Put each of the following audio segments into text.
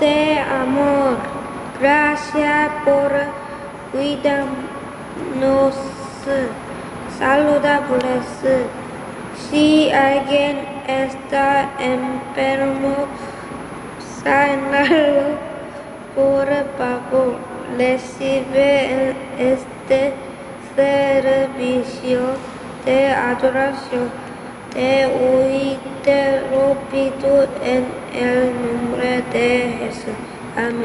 de amor. Gracias por cuidarnos saludables. Si alguien está enfermo, sánalo, por favor. Recibe este servicio de adoración. Te lo pido en el nombre de Jesús. Amén.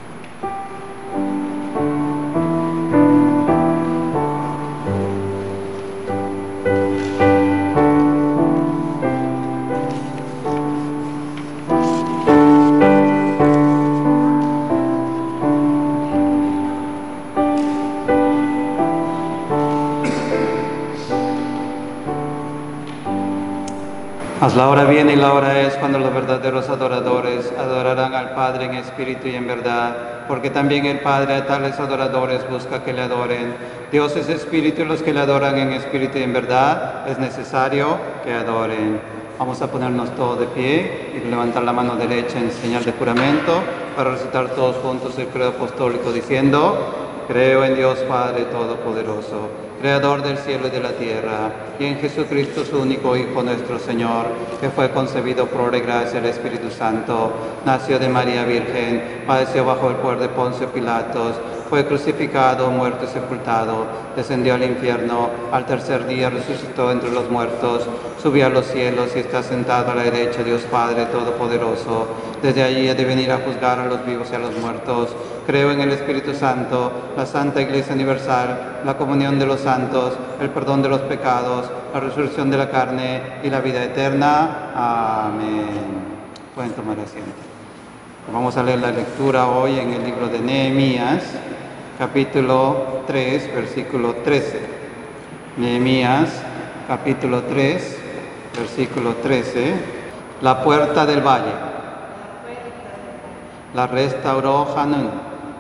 Mas la hora viene y la hora es cuando los verdaderos adoradores adorarán al Padre en espíritu y en verdad, porque también el Padre a tales adoradores busca que le adoren. Dios es espíritu y los que le adoran en espíritu y en verdad es necesario que adoren. Vamos a ponernos todos de pie y levantar la mano derecha en señal de juramento para recitar todos juntos el credo apostólico diciendo: creo en Dios Padre Todopoderoso, Creador del cielo y de la tierra, y en Jesucristo, su único Hijo, nuestro Señor, que fue concebido por obra y gracia del Espíritu Santo, nació de María Virgen, padeció bajo el poder de Poncio Pilatos, fue crucificado, muerto y sepultado, descendió al infierno, al tercer día resucitó entre los muertos, subió a los cielos y está sentado a la derecha de Dios Padre Todopoderoso. Desde allí ha de venir a juzgar a los vivos y a los muertos. Creo en el Espíritu Santo, la Santa Iglesia Universal, la comunión de los santos, el perdón de los pecados, la resurrección de la carne y la vida eterna. Amén. Pueden tomar asiento. Vamos a leer la lectura hoy en el libro de Nehemías, capítulo 3, versículo 13. Nehemías, capítulo 3, versículo 13. La puerta del valle. La restauró Hanún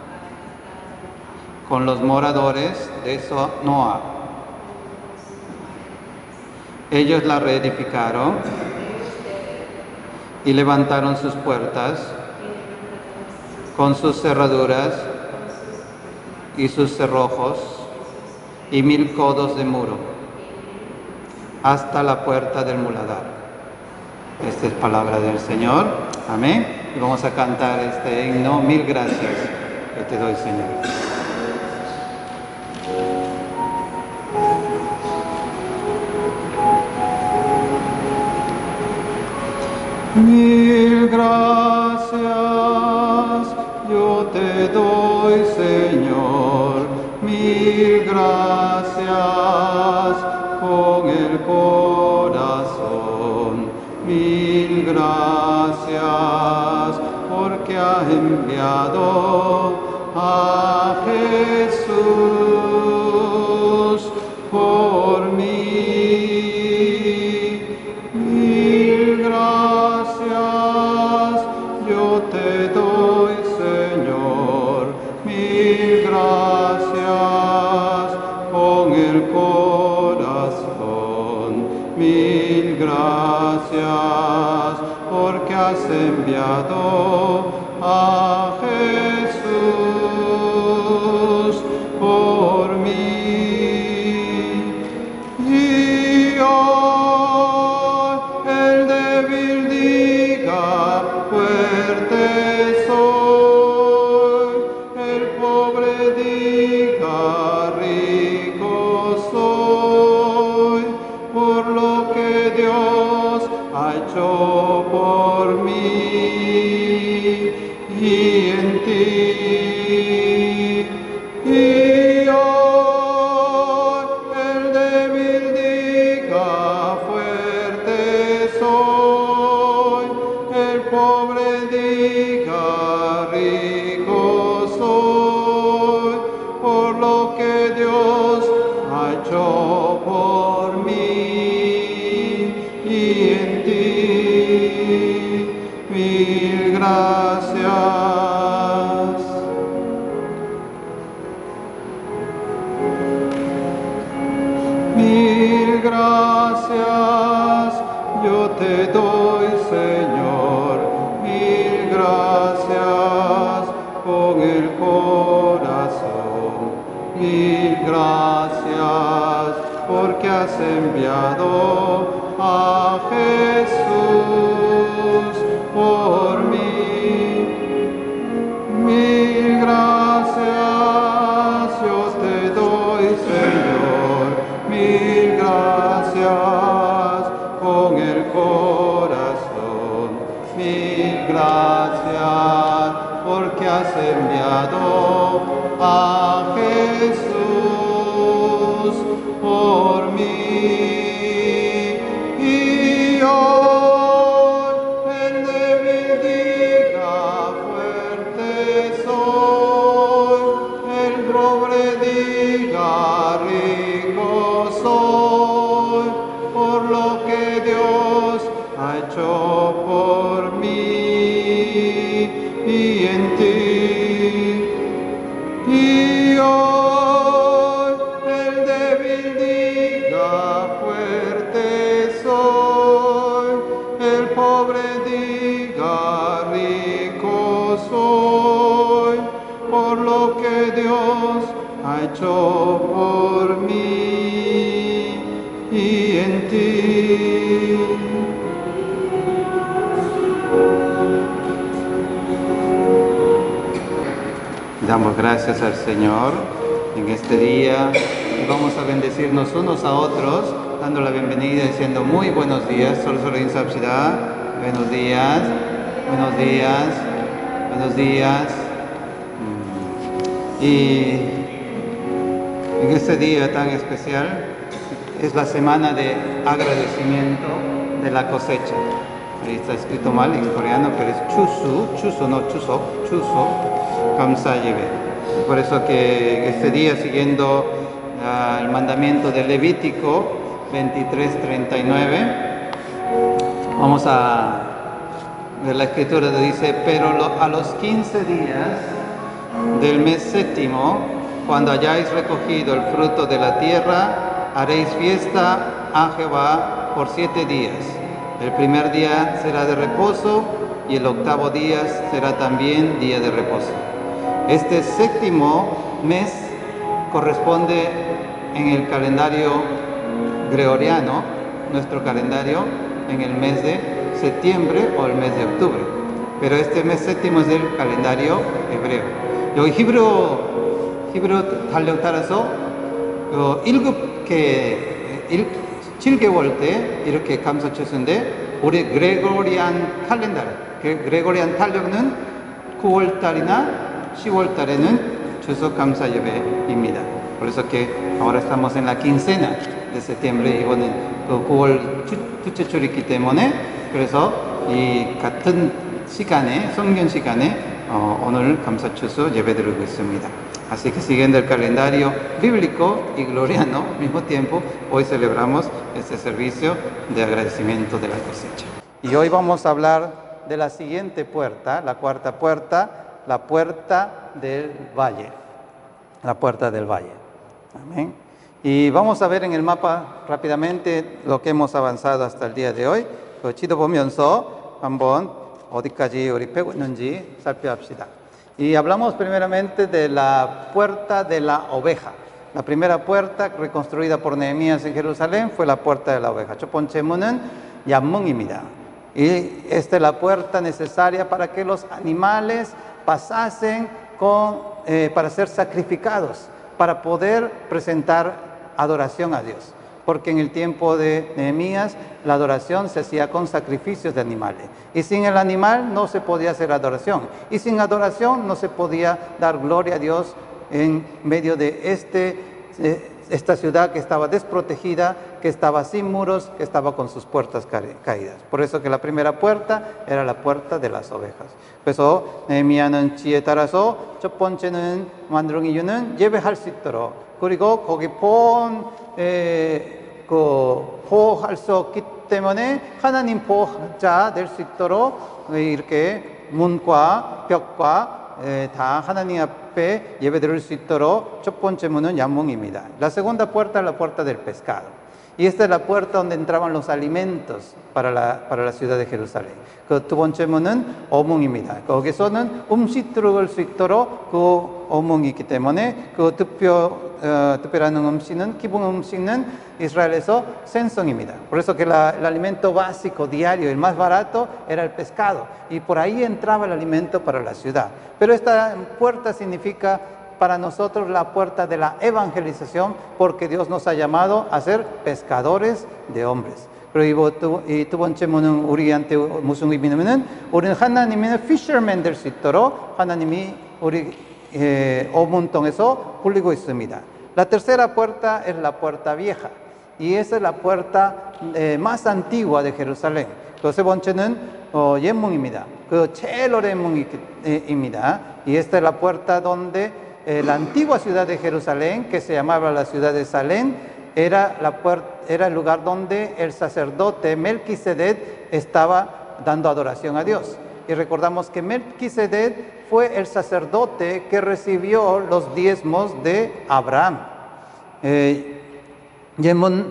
con los moradores de Noa. Ellos la reedificaron y levantaron sus puertas con sus cerraduras y sus cerrojos y 1000 codos de muro hasta la puerta del muladar. Esta es palabra del Señor. Amén. Y vamos a cantar este himno: mil gracias que te doy, Señor. Mil gracias yo te doy, Señor, mil gracias con el corazón, mil gracias porque has enviado a Jesús por mí. Mil gracias yo te doy, Señor, mil gracias con el corazón, mil gracias porque has enviado a Jesús por mí. Y hoy el débil diga: fuerte soy, el pobre diga: rico soy, por lo que Dios ha hecho por mí y en ti. Y hoy el débil diga: fuerte soy, el pobre diga: rico soy, por lo que Dios ha hecho por mí y en ti. Mil gracias. Mil gracias yo te doy, Señor, mil gracias. has enviado a Jesús por mí. Mil gracias yo te doy, Señor, mil gracias con el corazón, mil gracias porque has enviado a Jesús por mí. Y hoy el débil diga fuerte soy, el pobre diga rico soy, por lo que Dios ha hecho por mí y en ti. Y hoy el débil diga fuerte soy, el pobre diga rico soy, por lo que Dios ha hecho por mí y en ti. Damos gracias al Señor en este día y vamos a bendecirnos unos a otros, dando la bienvenida diciendo muy buenos días. Buenos días, buenos días, buenos días. Y en este día tan especial es la semana de agradecimiento de la cosecha. Ahí está escrito mal en coreano, pero es chusu, no chuso, 감사예배. Por eso que este día, siguiendo el mandamiento de Levítico 23:39, vamos a ver la escritura que dice: pero a los 15 días del mes séptimo, cuando hayáis recogido el fruto de la tierra, haréis fiesta a Jehová por 7 días. El primer día será de reposo y el octavo día será también día de reposo. Este séptimo mes corresponde en el calendario gregoriano, nuestro calendario, en el mes de septiembre o el mes de octubre. Pero este mes séptimo es del calendario hebreo. 여기 히브리 달력 따라서 7개월 때 이렇게 감사추수인데, 우리 그레고리안 달력은 9월 달이나 10월 달에는 추석 감사 예배입니다. Por eso que ahora estamos en la quincena de septiembre. 이거는 9월 둘째 주일이기 때문에, 그래서 이 같은 시간에, 성경 시간에 오늘 감사 추수 예배드리고 있습니다. Así que siguiendo el calendario bíblico y gloriano al mismo tiempo, hoy celebramos este servicio de agradecimiento de la cosecha. Y hoy vamos a hablar de la siguiente puerta, la cuarta puerta, la puerta del valle. La puerta del valle. Amén. Y vamos a ver en el mapa rápidamente lo que hemos avanzado hasta el día de hoy. 지도 보면서 한번 어디까지 우리 펴고 있는지 살펴봅시다. Y hablamos primeramente de la puerta de la oveja. La primera puerta reconstruida por Nehemías en Jerusalén fue la puerta de la oveja. 첫 번째 문은 얀문입니다. Y esta es la puerta necesaria para que los animales pasasen para ser sacrificados, para poder presentar adoración a Dios. Porque en el tiempo de Nehemías la adoración se hacía con sacrificios de animales. Y sin el animal no se podía hacer adoración. Y sin adoración no se podía dar gloria a Dios en medio de esta ciudad que estaba desprotegida, que estaba sin muros, que estaba con sus puertas caídas. Por eso que la primera puerta era la puerta de las ovejas. 그래서 네헤미야는 지혜에 따라서 첫 번째는 만드는 이유는 예배할 수 있도록, 그리고 거기 보호할 수 없기 때문에 하나님 보호자 될 수 있도록 이렇게 문과 벽과 다 하나님 앞에 예배드릴 수 있도록 첫 번째 문은 양문입니다. La segunda puerta es la puerta del pescado. Y esta es la puerta donde entraban los alimentos para la ciudad de Jerusalén. 그 두 번째 문은 어문입니다. 거기서는 음식 들어갈 수 있도록 그 어문이 있기 때문에 그 특별한 음식은 기본 음식은 Israel에서 생선입니다. Por eso que el alimento básico diario, el más barato, era el pescado. Y por ahí entraba el alimento para la ciudad. Pero esta puerta significa para nosotros la puerta de la evangelización, porque Dios nos ha llamado a ser pescadores de hombres. 그리고 이 두 번째 문은 우리한테 무슨 의미냐면은 우리는 하나님의 fisherman 될 수 있도록 하나님이 우리 어문 통해서 불리고 있습니다. La tercera puerta es la puerta vieja, y esa es la puerta más antigua de Jerusalén. 그 세 번째는 옛문입니다. 그 제일 오랜 문입니다. Y esta es la puerta donde la antigua ciudad de Jerusalén, que se llamaba la ciudad de Salem, era el lugar donde el sacerdote Melquisedec estaba dando adoración a Dios. Y recordamos que Melquisedec fue el sacerdote que recibió los diezmos de Abraham. 예문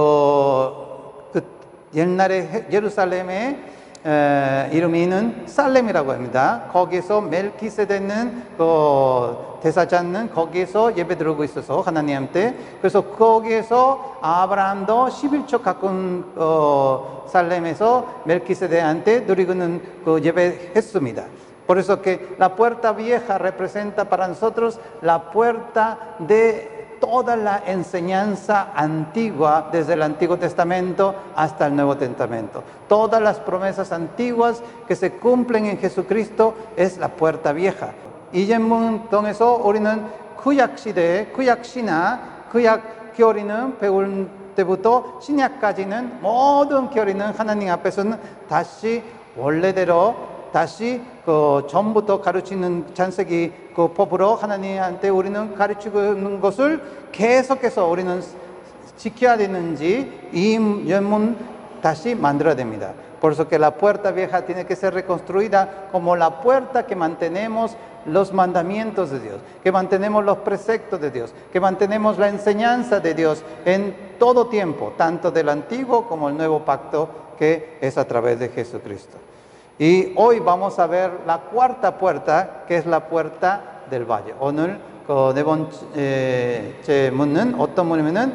옛날에 예루살렘의 이름이는 살렘이라고 합니다. 거기서 멜키세덱은 대사자는 거기에서 예배드리고 있어서 하나님한테, 그래서 거기에서 아브라함도 11조 가까운 살렘에서 멜키세덱한테 드리고는 예배했습니다. Por eso que la puerta vieja representa para nosotros la puerta de toda la enseñanza antigua, desde el Antiguo Testamento hasta el Nuevo Testamento. Todas las promesas antiguas que se cumplen en Jesucristo es la puerta vieja. 이 예문 통해서 우리는 구약 시대에 구약 신학, 구약 교리는 배울 때부터 신약까지는 모든 교리는 하나님 앞에서는 다시 원래대로 다시 전부터 가르치는 창세기 법으로 하나님한테 우리는 가르치고 있는 것을 계속해서 우리는 지켜야 되는지 이 예문 다시 만들어야 됩니다. Por eso que la puerta vieja tiene que ser reconstruida como la puerta que mantenemos los mandamientos de Dios, que mantenemos los preceptos de Dios, que mantenemos la enseñanza de Dios en todo tiempo, tanto del antiguo como el nuevo pacto, que es a través de Jesucristo. Y hoy vamos a ver la cuarta puerta, que es la puerta del valle. 오늘 네 번째 문은 어떤 문이면은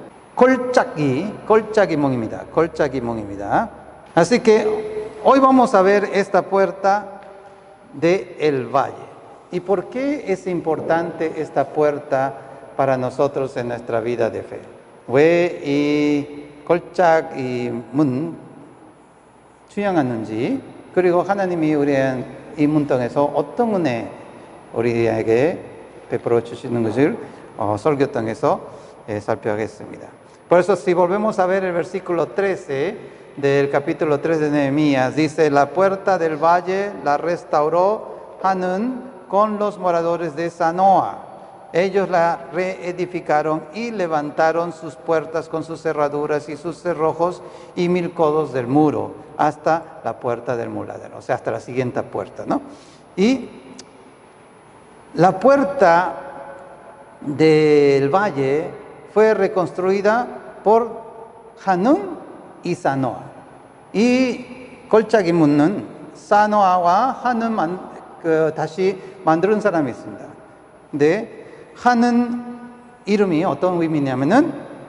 골짜기 문입니다. 골짜기 문입니다. Así que hoy vamos a ver esta puerta del valle. ¿Y por qué es importante esta puerta para nosotros en nuestra vida de fe? 왜 이 골짜기 문 주양하는지, 그리고 하나님이 우리의 이 문 통해서 어떤 은혜 우리에게 베풀어 주시는 것을 설교 통해서 살펴보겠습니다. Por eso, si volvemos a ver el versículo 13 del capítulo 3 de Nehemías, dice: la puerta del valle la restauró Hanún con los moradores de Zanoa. Ellos la reedificaron y levantaron sus puertas con sus cerraduras y sus cerrojos y 1000 codos del muro hasta la puerta del muladero, o sea, hasta la siguiente puerta, ¿no? Y la puerta del valle fue reconstruida por Hanún y Zanoa. 이 골짜기 문은 사노아와 한은 다시 만드는 사람이 있습니다. 근데 한은 이름이 어떤 의미냐면은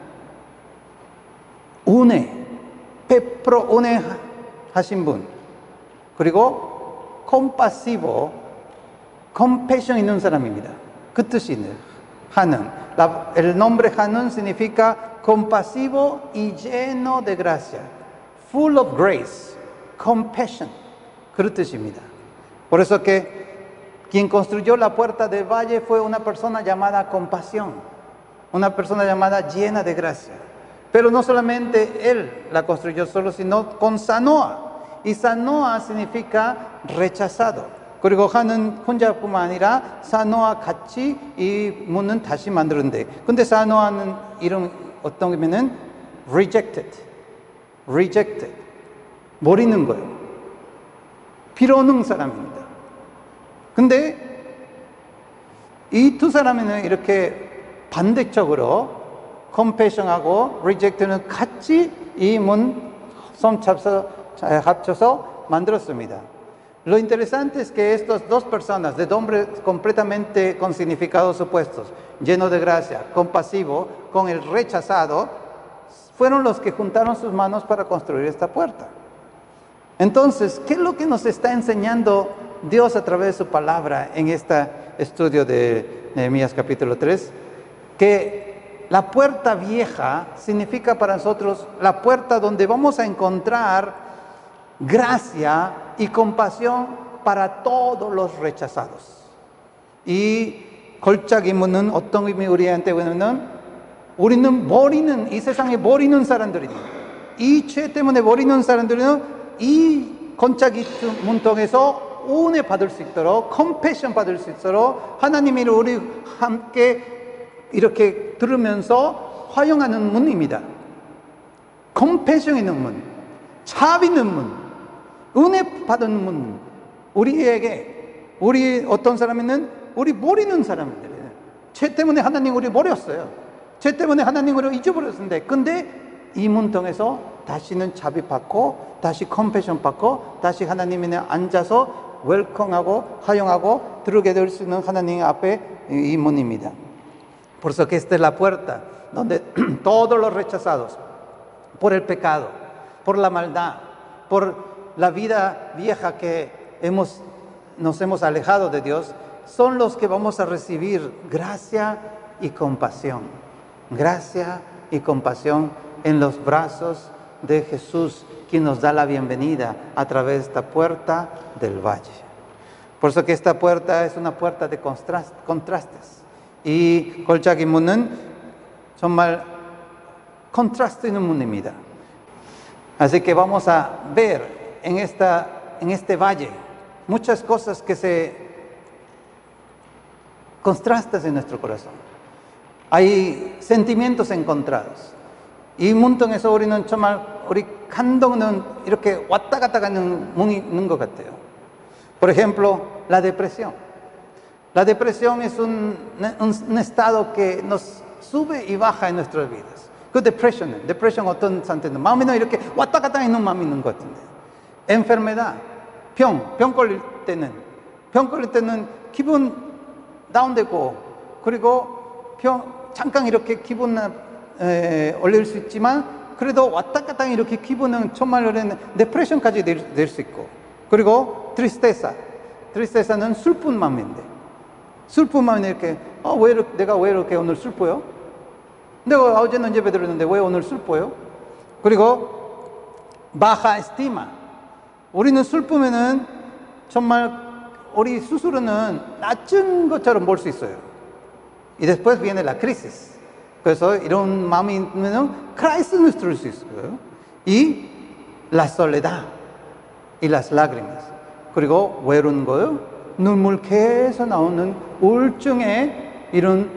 은혜, 100% 은혜 하신 분, 그리고 compasivo, compassion 있는 사람입니다. 그 뜻이 있네요. 한은. El nombre Hanún significa compasivo y lleno de gracia, full of grace, compassion. 그런 뜻입니다. Por eso que quien construyó la puerta del valle fue una persona llamada compasión, una persona llamada llena de gracia. Pero no solamente él la construyó solo, sino con Zanoa. Y Zanoa significa rechazado. 그리고 하는 혼자뿐만 아니라 사노아 같이 이 문은 다시 만드는데, 근데 사노아는 이름 어떤 의미는 rejected, 버리는 거예요. 필요 없는 사람입니다. 근데 이 두 사람은 이렇게 반대쪽으로 compassion하고 reject는 같이 이 문 합쳐서 만들었습니다. Lo interesante es que estas dos personas, de nombres completamente con significados opuestos, lleno de gracia, compasivo, con el rechazado, fueron los que juntaron sus manos para construir esta puerta. Entonces, ¿qué es lo que nos está enseñando Dios a través de su palabra en este estudio de Nehemías capítulo 3? Que la puerta vieja significa para nosotros la puerta donde vamos a encontrar gracia y compasión para todos los rechazados. 이 걸작이 문은 어떤 의미 우리한테 오냐면 우리는 버리는 이 세상에 버리는 사람들이니 이 죄 때문에 버리는 사람들은 이 건짜기 문 통해서 은혜 받을 수 있도록 컴패션 받을 수 있도록 하나님이 우리 함께 이렇게 들으면서 화용하는 문입니다. 컴패션 있는 문, 자비 있는 문, 은혜 받은 문. 우리 어떤 사람은 우리 버리는 사람들이에요. 죄 때문에 하나님 우리 버렸어요. 죄 때문에 하나님 우리 잊어버렸는데, 근데 이 문 통해서 다시는 자비 받고 다시 컴패션 받고 다시 하나님에 앉아서 웰컴하고 화용하고 들어오게 될 수 있는 하나님 앞에 이 문입니다. Por eso que esta es la puerta donde todos los rechazados por el pecado, por la maldad, por la vida vieja que nos hemos alejado de Dios, son los que vamos a recibir gracia y compasión. Gracia y compasión en los brazos de Jesús, quien nos da la bienvenida a través de esta puerta del valle. Por eso que esta puerta es una puerta de contrastes. 이 걸작이 문은 정말 contraste 있는 문입니다. Así que vamos a ver en este valle muchas cosas que se contrastan en nuestro corazón. Hay sentimientos encontrados. 이 문 통해서 우리는 정말 우리 감동은 이렇게 왔다 갔다 가는 문이 있는 것 같아요. Por ejemplo, la depresión. La depresión es un estado que nos sube y baja en nuestras vidas. 그 depression 어떤 상태는 마음에는 이렇게 왔다 갔다 있는 마음이 있는 것 같은데. enfermedad, 병 걸릴 때는 기분 다운되고, 그리고 잠깐 이렇게 기분 올릴 수 있지만 그래도 왔다 갔다 이렇게 기분은 정말 디프레션까지 낼 수 있고, 그리고 트리스테사는 슬픈 마음인데, 슬픈 마음이 이렇게 내가 왜 이렇게 오늘 슬퍼요? 내가 어제는 예배 드렸는데 왜 오늘 슬퍼요? 그리고 baja estima. 우리는 슬프면은 정말 우리 스스로는 낮은 것처럼 볼 수 있어요. Y después viene la crisis. 그래서 이런 마음이 있으면은 크라이시스를 들을 수 있어요. Y la soledad y las lágrimas. 그리고 외로운 거요. 눈물 계속 나오는 우울증의 이런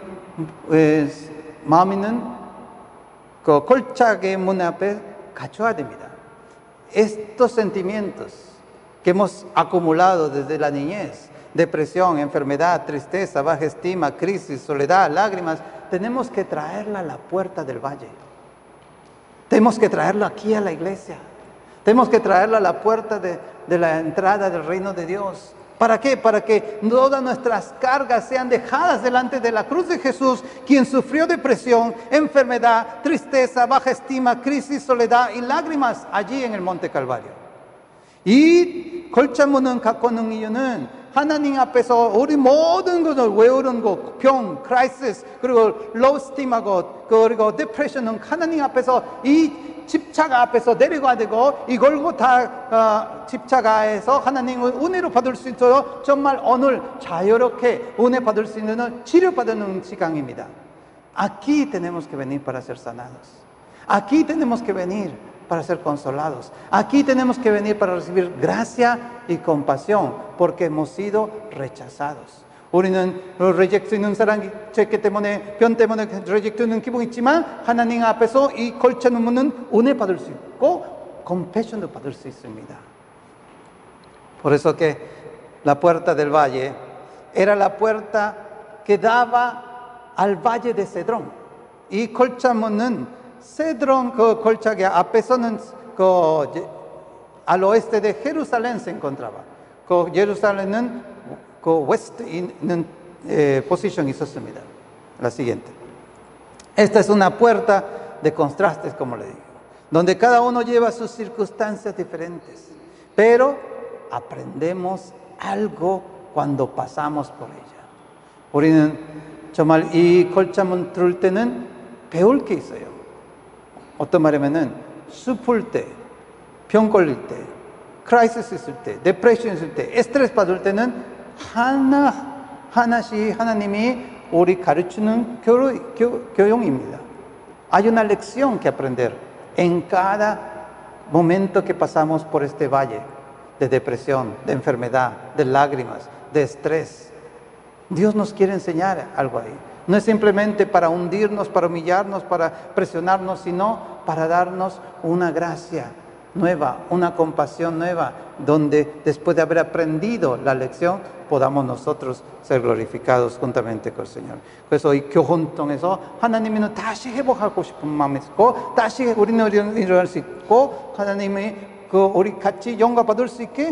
마음이 그 걸작의 문 앞에 갖춰야 됩니다. Estos sentimientos que hemos acumulado desde la niñez, depresión, enfermedad, tristeza, baja estima, crisis, soledad, lágrimas, tenemos que traerla a la puerta del valle. Tenemos que traerlo aquí a la iglesia. Tenemos que traerla a la puerta de la entrada del reino de Dios. ¿Para qué? Para que todas nuestras cargas sean dejadas delante de la cruz de Jesús, quien sufrió depresión, enfermedad, tristeza, baja estima, crisis, soledad y lágrimas allí en el Monte Calvario. 이 걸작문은 갖고 있는 이유는 하나님 앞에서 우리 모든 것을 외우는 것, 병, 크라이시스, 그리고 로우 스팀하고 그리고 디프레션은 하나님 앞에서 이 십자가 앞에서 내려가야 되고, 이걸고 다 십자가에서 하나님의 은혜로 받을 수 있도록 정말 오늘 자유롭게 은혜 받을 수 있는 치료받는 시간입니다. Aquí tenemos que venir para ser sanados. Aquí tenemos que venir para ser consolados. Aquí tenemos que venir para recibir gracia y compasión, porque hemos sido rechazados. 우리는 리젝트 있는 사람 죄 때문에, 병 때문에 리젝트 있는 기분이 있지만 하나님 앞에서 이 걸쳐놓은 문은 은혜 받을 수 있고 compassion도 받을 수 있습니다. Por eso que la puerta del valle era la puerta que daba al valle de Cedrón. 이 걸자문은 세드론 그 걸작의 앞에서는 al oeste de Jerusalén se encontraba. 그 예루살렘은 그 웨스트에 있는 포지션이 있었습니다. La siguiente. Esta es una puerta de contrastes, como le digo, donde cada uno lleva sus circunstancias diferentes, pero aprendemos algo cuando pasamos por ella. 우리는 정말 이 걸자문 들을 때는 배울 게 있어요. 어떤 말이면은 슬플 때, 병 걸릴 때, 크라이시스 있을 때, 디프레션 있을 때, 스트레스 받을 때는 하나씩 하나님이 우리 가르치는 교용입니다. Hay una lección que aprender en cada momento que pasamos por este valle de depresión, de enfermedad, de lágrimas, de estrés. Dios nos quiere enseñar algo ahí. No es simplemente para hundirnos, para humillarnos, para presionarnos, sino para darnos una gracia nueva, una compasión nueva, donde después de haber aprendido la lección podamos nosotros ser glorificados juntamente con el Señor. 그래서 이 교훈 통해서 하나님은 다시 회복하고 싶은 마음이 있고, 다시 우리는 일어날 수 있고, 하나님이 우리 같이 영광 받을 수 있게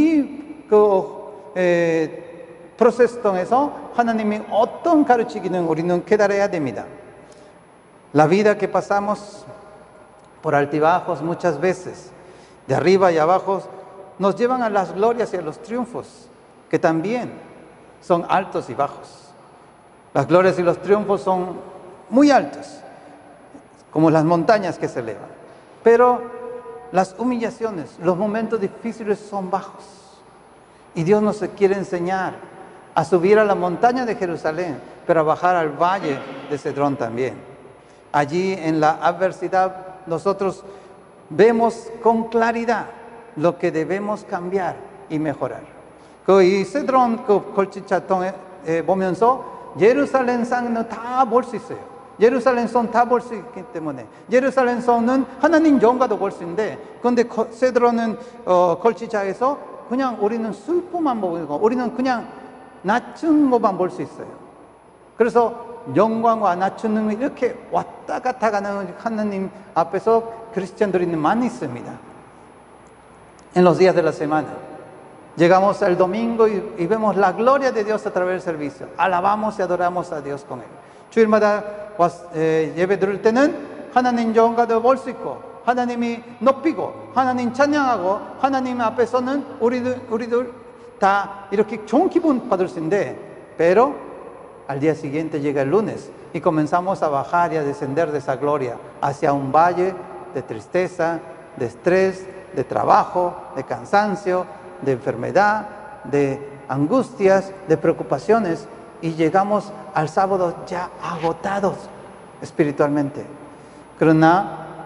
프로세스 통해서 하나님이 어떤 가르치기는 우리는 깨달아야 됩니다. La vida que pasamos por altibajos muchas veces, de arriba y abajo, nos llevan a las glorias y a los triunfos, que también son altos y bajos. Las glorias y los triunfos son muy altos, como las montañas que se elevan. Pero las humillaciones, los momentos difíciles son bajos. Y Dios nos quiere enseñar a subir a la montaña de Jerusalén, pero a bajar al valle de Cedrón también. Allí en la adversidad nosotros vemos con claridad lo que debemos cambiar y mejorar. 이 세드론 걸치차통에 보면서 예루살렘 상은 다 볼 수 있어요. 예루살렘 성 다 볼 수 있기 때문에 예루살렘 성은 하나님 영광도 볼 수 있는데, 그런데 세드론은 걸치차에서 그냥 우리는 슬픔만 보고 우리는 그냥 낮춘 것만 볼 수 있어요. 그래서 영광과 낮추는 이렇게 왔다 갔다 가는 하나님 앞에서 크리스찬들이 많이 있습니다. En los días de la semana llegamos el domingo y vemos la gloria de Dios a través del servicio. Alabamos y adoramos a Dios con él. 주일마다 예배 드릴 때는 하나님 영광도 볼 수 있고, 하나님이 높이고, 하나님 찬양하고, 하나님 앞에서는 우리들 다 이렇게 좋은 기분 받을 수 있는데, pero al día siguiente llega el lunes y comenzamos a bajar y a descender de esa gloria hacia un valle de tristeza, de estrés, de trabajo, de cansancio, de enfermedad, de angustias, de preocupaciones, y llegamos al sábado ya agotados espiritualmente. 그러나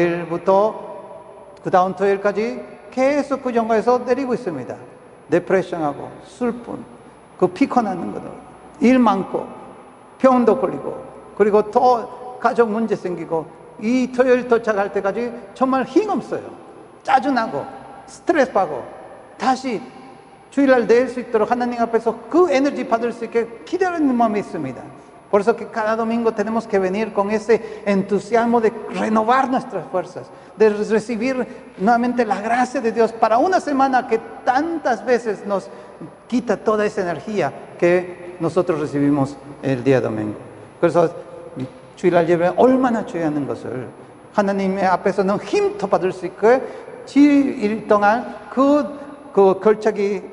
월요일부터 그 다음 토요일까지 계속 그 영광에서 내리고 있습니다. 디프레션하고 슬픔, 그 피곤하는 거도, 일 많고 병도 걸리고, 그리고 또 가족 문제 생기고, 이 토요일 도착할 때까지 정말 힘없어요. 짜증나고 스트레스 받고, 다시 주일날 낼 수 있도록 하나님 앞에서 그 에너지 받을 수 있게 기다리는 마음이 있습니다. Por eso que cada domingo tenemos que venir con ese entusiasmo de renovar nuestras fuerzas, de recibir nuevamente la gracia de Dios para una semana que tantas veces nos quita toda esa energía que nosotros recibimos el día domingo. 그래서 주일날 예배 얼마나 중요한 것을 하나님의 앞에서는 힘도 받을 수 있고, 주일 동안 그 걸작이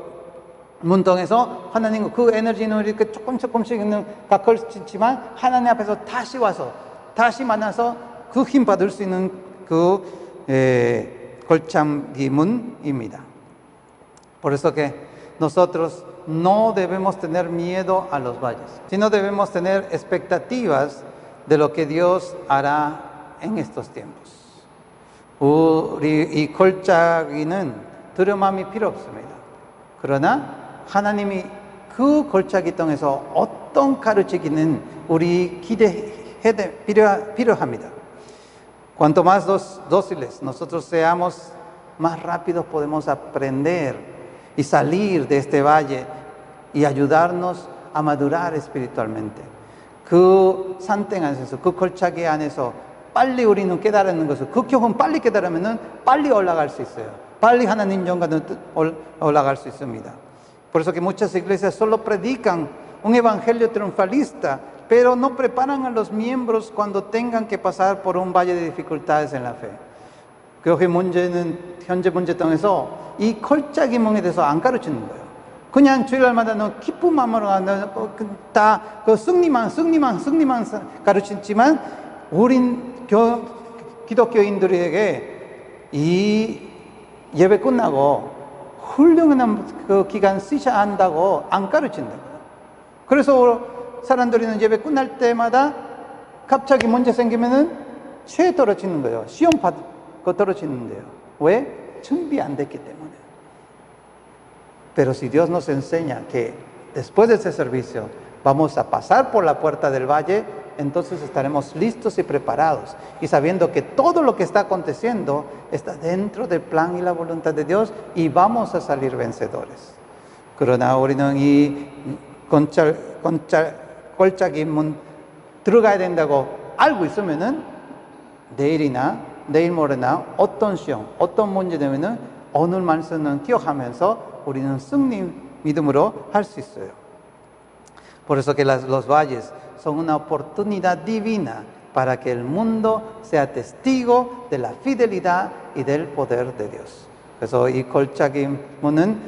문동에서 하나님 그 에너지는 이렇게 조금씩 걸치지만 하나님 앞에서 다시 와서 다시 만나서 그 힘 받을 수 있는 걸참기 문입니다. Por eso que nosotros no debemos tener miedo a los valles, sino debemos tener expectativas de lo que Dios hará en estos tiempos. 우리 이 걸작이는 두려움이 필요 없습니다. 그러나 하나님이 그 걸작이 통해서 어떤 가르치기는 우리 필요합니다. Cuanto más dóciles nosotros seamos, más rápido podemos aprender y salir de este valle y ayudarnos a madurar espiritualmente. 그 산땡 안에서, 그 걸차기 안에서 빨리 우리는 깨달는 것을, 그 교훈 빨리 깨달으면 빨리 올라갈 수 있어요. 빨리 하나님 영광으로 올라갈 수 있습니다. Por eso que muchas iglesias solo predican un evangelio triunfalista, pero no preparan a los miembros cuando tengan que pasar por un valle de dificultades en la fe. 교회 문제는, 현재 문제 통해서 이 걸작이몽에 대해서 안 가르치는 거예요. 그냥 주일날마다 너 기쁜 마음으로 다 그 승리만 가르치지만 우린 기독교인들에게 이 예배 끝나고 훌륭한 그 기간 쓰셔야 한다고 안 가르친다고요. 그래서 사람들이는 예배 끝날 때마다 갑자기 문제 생기면은 죄 떨어지는 거예요. 시험 받고 떨어지는데요. 왜? 준비 안 됐기 때문에. Pero si Dios nos enseña que después de ese servicio vamos a pasar por la puerta del valle, entonces estaremos listos y preparados y sabiendo que todo lo que está aconteciendo está dentro del plan y la voluntad de Dios y vamos a salir vencedores. 그러나 우리는 이 걸작이 문 들어가야 된다고 알고 있으면은 내일이나 내일 모레나 어떤 시험, 어떤 문제 되면은 오늘 말씀은 기억하면서 우리는 승리 믿음으로 할 수 있어요. Por eso que los valles son una oportunidad divina para que el mundo sea testigo de la fidelidad y del poder de Dios. 그래서 이 걸작임은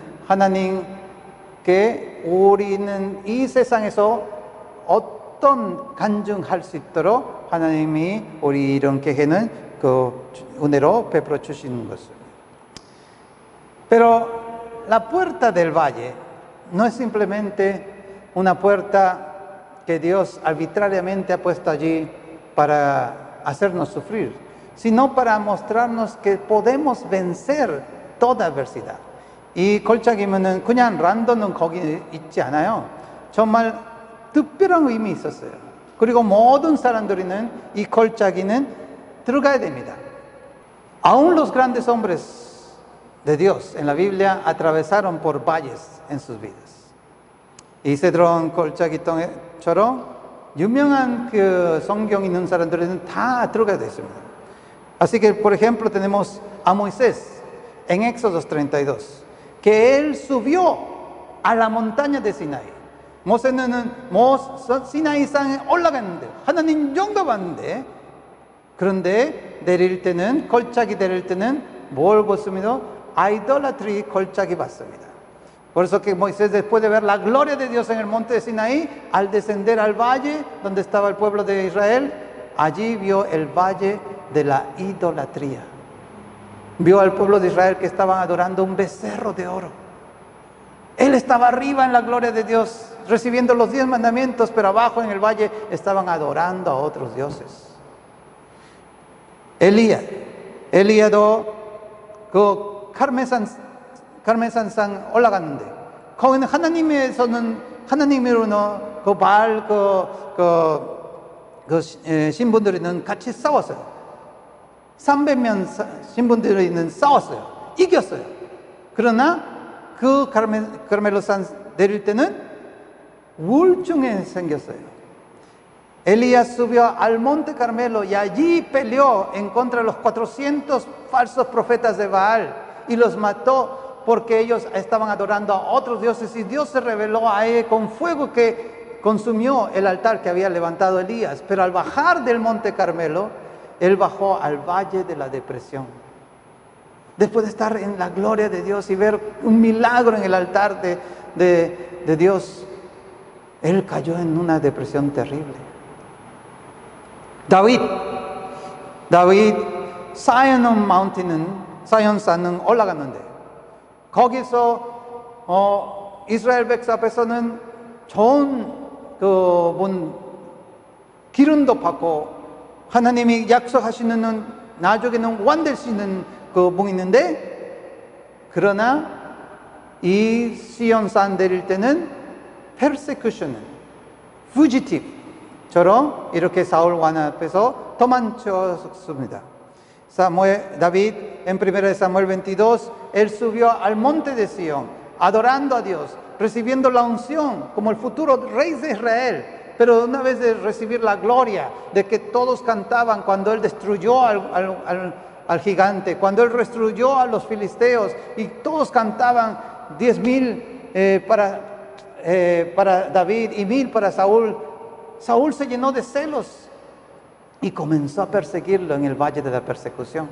하나님께 우리는 이 세상에서 어떤 간증할 수 있도록 하나님이 우리 이런 교회는 그 은혜로 베풀어 주시는 것입니다. Pero la puerta del valle no es simplemente una puerta que Dios arbitrariamente ha puesto allí para hacernos sufrir, sino para mostrarnos que podemos vencer toda adversidad. 이 걸작이면은 그냥 란던은 거기 있지 않아요. 정말 특별한 의미 있었어요. 그리고 모든 사람들이는 이 걸작이는 들어가야 됩니다. Aún los grandes hombres de Dios en la Biblia atravesaron por valles en sus vidas. 이세드론 걸작이처럼 유명한 그 성경 있는 사람들은 다 들어가야 됐습니다. Así que, por ejemplo, tenemos a Moisés en Éxodos 32, que él subió a la montaña de Sinaí. 모세는 시나이산에 올라갔는데 하나님 영광 봤는데 그런데 내릴 때는 걸작이 내릴 때는 뭘 봤습니다? idolatry 걸작이 봤습니다. Por eso que Moisés, después de ver la gloria de Dios en el monte de Sinaí, al descender al valle donde estaba el pueblo de Israel, allí vio el valle de la idolatría. Vio al pueblo de Israel que estaban adorando un becerro de oro. Él estaba arriba en la gloria de Dios, recibiendo los 10 mandamientos, pero abajo en el valle estaban adorando a otros dioses. 엘리야도 그 카르멜산 올라갔는데 거기는 하나님으로는 그 바알 신분들이는 같이 싸웠어요. 300명 신분들이는 싸웠어요. 이겼어요. 그러나 그 카르멜산 내릴 때는 우울증이 생겼어요. Elías subió al monte Carmelo y allí peleó en contra de los 400 falsos profetas de Baal y los mató porque ellos estaban adorando a otros dioses y Dios se reveló a él con fuego que consumió el altar que había levantado Elías. Pero al bajar del monte Carmelo, él bajó al valle de la depresión. Después de estar en la gloria de Dios y ver un milagro en el altar de Dios, él cayó en una depresión terrible. 다윗 사연산은 올라갔는데 거기서 이스라엘 백성 앞에서는 좋은 기름도 받고 하나님이 약속하시는 나중에는 완될 수 있는 그 분이 있는데 그러나 이 시온산 내릴 때는 persecution, fugitive 처럼 이렇게 사울 왕 앞에서 도망쳤습니다. David en 1 Samuel 22, él subió al monte de Sión, adorando a Dios, recibiendo la unción como el futuro rey de Israel. pero una vez de recibir la gloria, de que todos cantaban cuando Él destruyó al gigante, cuando Él destruyó a los filisteos, y todos cantaban 10,000 para David y 1,000 para Saúl. Saúl se llenó de celos y comenzó a perseguirlo en el valle de la persecución.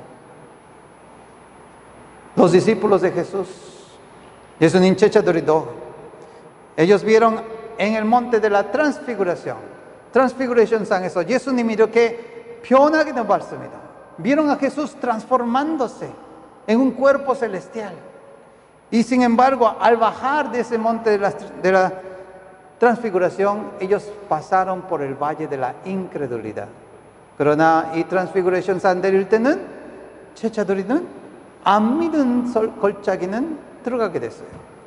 Los discípulos de Jesús, 예수님 체자들이도, ellos vieron en el monte de la transfiguración, Transfiguration 상에서 예수님이 이렇게 변하게 되었습니다. Vieron a Jesús transformándose en un cuerpo celestial. Y sin embargo, al bajar de ese monte de la transfiguración, ellos pasaron por el valle de la incredulidad. 그러나 이 트랜스피그레이션 산 내릴 때는 제자들이는 안 믿은 골짜기는 들어가게 됐어요.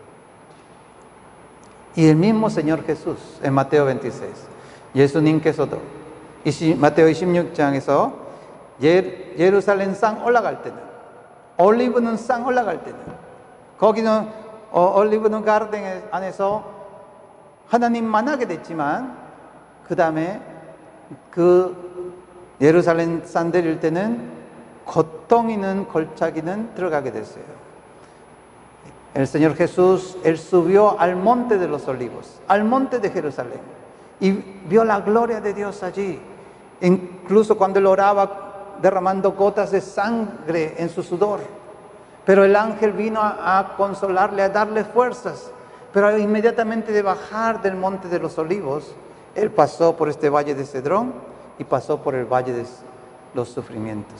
Y el mismo Señor Jesús en Mateo 26, 예수님께서도 마테오 26장에서 예루살렘 산 올라갈 때는, 올리브는 산 올라갈 때는, 거기는 올리브는 가르덴 안에서 하나님 만나게 됐지만, 그 다음에 그 예루살렘 산 내릴 때는 고통이는 골짜기는 들어가게 됐어요. El Señor Jesús, Él subió al monte de los olivos, al monte de Jerusalén, y vio la gloria de Dios allí. Incluso cuando Él oraba, derramando gotas de sangre en su sudor. Pero el ángel vino a consolarle, a darle fuerzas. Pero inmediatamente de bajar del monte de los olivos, Él pasó por este valle de Cedrón y pasó por el valle de los sufrimientos.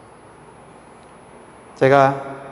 제가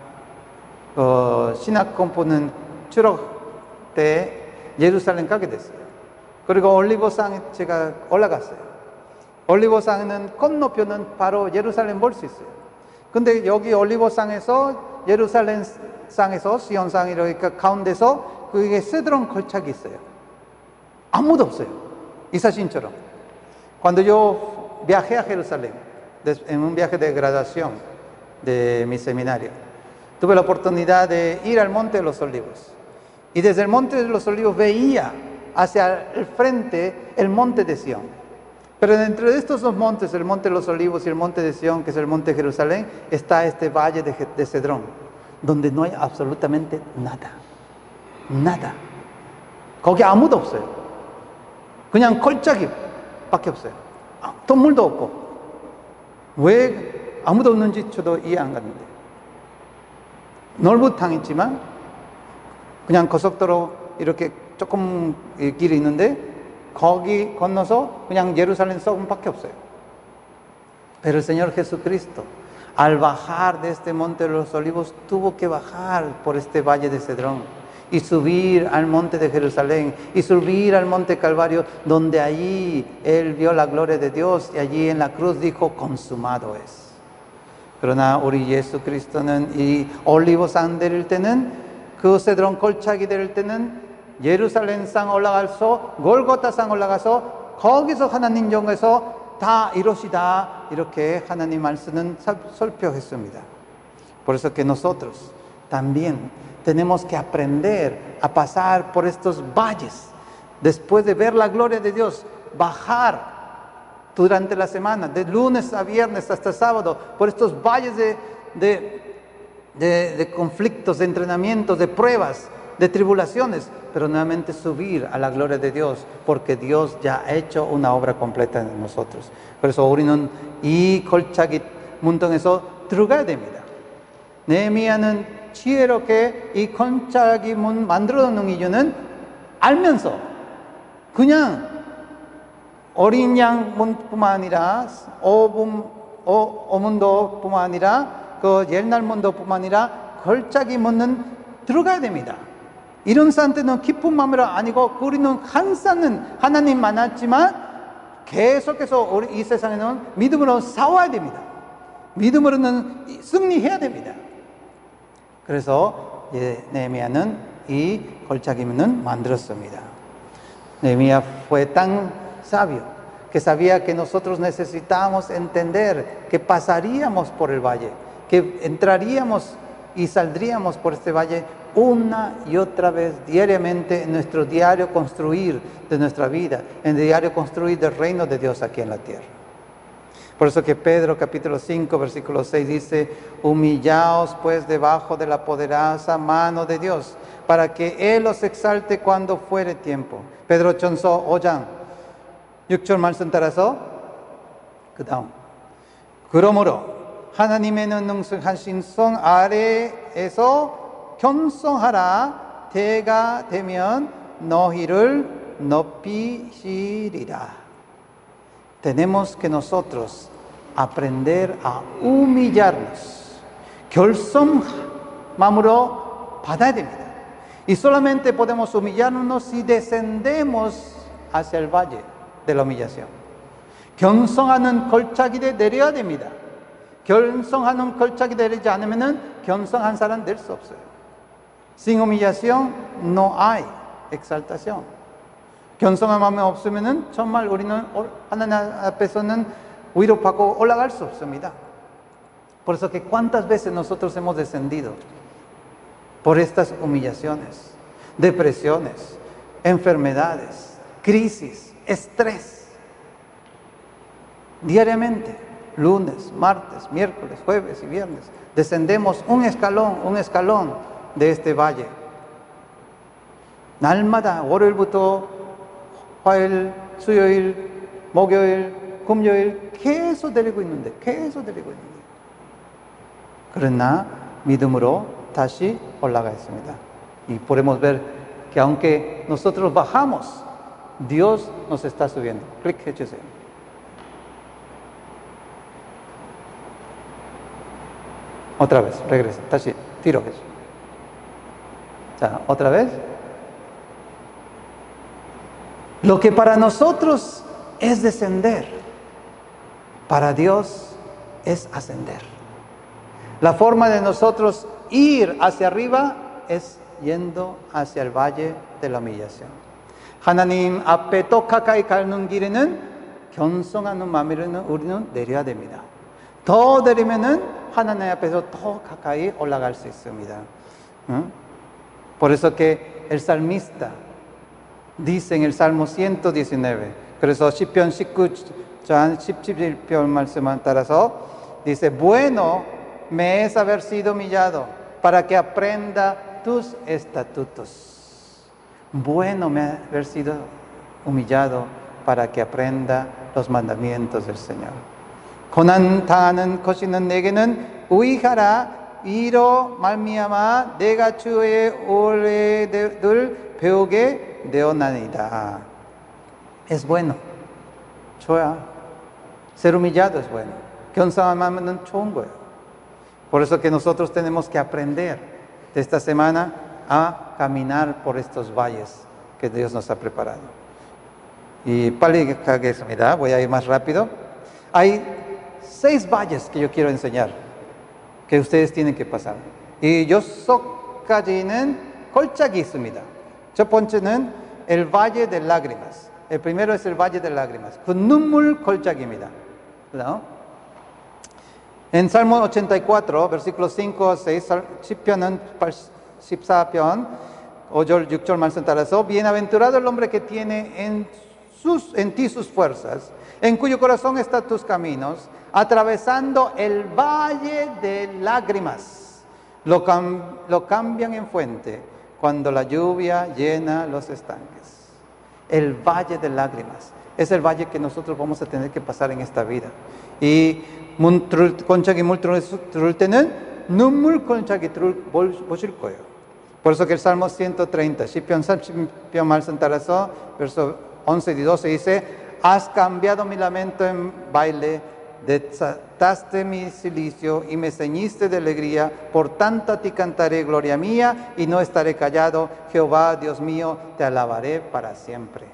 신학 공부는 추록 때 예루살렘 가게 됐어요. 그리고 올리브산에 제가 올라갔어요. 올리브산은 건너편은 바로 예루살렘 볼 수 있어요. 근데 여기 올리브산에서 예루살렘 상에서 시온상 이렇게 가운데서 그게 세드론 걸착이 있어요. 아무도 없어요. 이 사진처럼. Cuando yo viajé a Jerusalén en un viaje de graduación de mi seminario, tuve la oportunidad de ir al Monte de los Olivos. Y desde el Monte de los Olivos veía hacia el frente el Monte de Sión. Pero dentro de estos dos montes, el Monte de los Olivos y el Monte de Sión, que es el Monte de Jerusalén, está este valle de Cedrón, donde no hay absolutamente nada. Nada. 거기 아무도 없어요. 그냥 골짜기밖에 없어요. 동물도 없고. 왜 아무도 없는지 저도 이해 안 갔는데. 넓은 땅이지만 그냥 고속도로 이렇게 조금 길이 있는데 거기 건너서 그냥 예루살렘 서금밖에 없어요. Pero el Señor Jesucristo, al bajar de este monte de los olivos, tuvo que bajar por este valle de Cedrón y subir al monte de Jerusalén y subir al monte Calvario, donde allí Él vio la gloria de Dios y allí en la cruz dijo, consumado es. 그러나 우리 예수 그리스도는 이 올리브산 내릴 때는, 그 세드론 골짜기 내릴 때는 예루살렘 산 올라가서 골고타 산 올라가서 거기서 하나님 영에서 다 이루시다, 이렇게 하나님 말씀은 설명했습니다. Por eso que nosotros también tenemos que aprender a pasar por estos valles, después de ver la gloria de Dios, bajar durante la semana, de lunes a viernes hasta sábado, por estos valles de conflictos, de entrenamientos, de pruebas, de tribulaciones, pero nuevamente subir a la gloria de Dios, porque Dios ya ha hecho una obra completa en nosotros. 그래서 우리는 이 골짜기 문턱에서 들어가야 됩니다. 느헤미야는 지혜롭게 이 골짜기 문 만들어 놓는 이유는 알면서 그냥 어린 양문뿐만 아니라 오문도뿐만 아니라 그 옛날 문도뿐만 아니라 골짜기 문은 들어가야 됩니다. 이런 산때는 기쁜 마음으로 아니고 우리는 한 산은 하나님 만났지만 계속해서 우리 이 세상에는 믿음으로 싸워야 됩니다. 믿음으로는 승리해야 됩니다. 그래서 느헤미야는 이 골짜기 문을 만들었습니다. Nehemías fue tan sabio que sabía que nosotros necesitábamos entender que pasaríamos por el valle, que entraríamos y saldríamos por este valle una y otra vez diariamente en nuestro diario construir de nuestra vida, en el diario construir del reino de Dios aquí en la tierra. Por eso que Pedro capítulo 5 versículo 6 dice: humillaos pues debajo de la poderosa mano de Dios, para que Él os exalte cuando fuere tiempo. 베드로전서 5장 6절 말씀 따라서 그 다음, 그러므로 하나님의 능숙하신 성 아래에서 겸손하라. 때가 되면 너희를 높이시리라. Tenemos que nosotros aprender a humillarnos. 결손함으로 받아야 됩니다. Y solamente podemos humillarnos si descendemos hacia el valle de la humillación. 견성하는 걸작이에 내려야 됩니다. 견성하는 걸작이 내리지 않으면 견성한 사람 될 수 없어요. Sin humillación no hay exaltación. 견성한 마음이 없으면 정말 우리는 하나님 앞에서는 위로받고 올라갈 수 없습니다. Por eso que cuántas veces nosotros hemos descendido por estas humillaciones, depresiones, enfermedades, crisis, estrés. Diariamente, lunes, martes, miércoles, jueves y viernes, descendemos un escalón de este valle. 날마다 월요일부터 화요일, 수요일, 목요일, 금요일 계속 내리고 있는데 그러나 믿음으로 다시 올라가 있습니다. Y podemos ver que aunque nosotros bajamos, Dios nos está subiendo. 클릭해 주세요. Otra vez, regresa, 다시 뒤로 해줘. 자, otra vez. Lo que para nosotros es descender, para Dios es ascender. La forma de nosotros ir hacia arriba es yendo hacia el valle de la humillación. 하나님 앞에 더 가까이 가는 길에는 견성하는 마음으로 우리는 내려야 됩니다. 더 내리면은 하나님 앞에서 더 가까이 올라갈 수 있습니다. Por eso que el salmista dice en el Salmo 119, 그래서 시편 19장 17절 말씀을 따라서 dice: bueno me es haber sido humillado para que aprenda tus estatutos. Bueno me es haber sido humillado para que aprenda los mandamientos del Señor. 고난 당하는 것이는 내게는 유익하라. 이로 말미암아 내가 주의 오래들 배우게 되었나이다. Es bueno. 좋아. Ser humillado es bueno. 견성하면 좋은 거예요. Por eso que nosotros tenemos que aprender de esta semana a caminar por estos valles que Dios nos ha preparado. Y 빨리 가겠습니다. Voy a ir más rápido. Hay 6 valles que yo quiero enseñar, que ustedes tienen que pasar. 이 6가지는 걸작이 있습니다. 첫 번째는 el valle de lágrimas. El primero es el valle de lágrimas. 그 눈물 걸작입니다. ¿No? En Salmo 84, versículos 5 a 6, 시편은 14편 5절 6절 말씀 따라서 bienaventurado el hombre que tiene en ti sus fuerzas, en cuyo corazón están tus caminos, atravesando el valle de lágrimas. Lo cambian en fuente cuando la lluvia llena los estanques. El valle de lágrimas es el valle que nosotros vamos a tener que pasar en esta vida. 이 권짝이 물 들어올 때는 눈물 권짝이 보실 거예요. Por eso que el Salmo 130, 시편 30편 말씀 따라서 verso 11 y 12 dice: has cambiado mi lamento en baile, desataste mi cilicio y me ceñiste de alegría. Por tanto a ti cantaré, gloria mía, y no estaré callado. Jehová, Dios mío, te alabaré para siempre.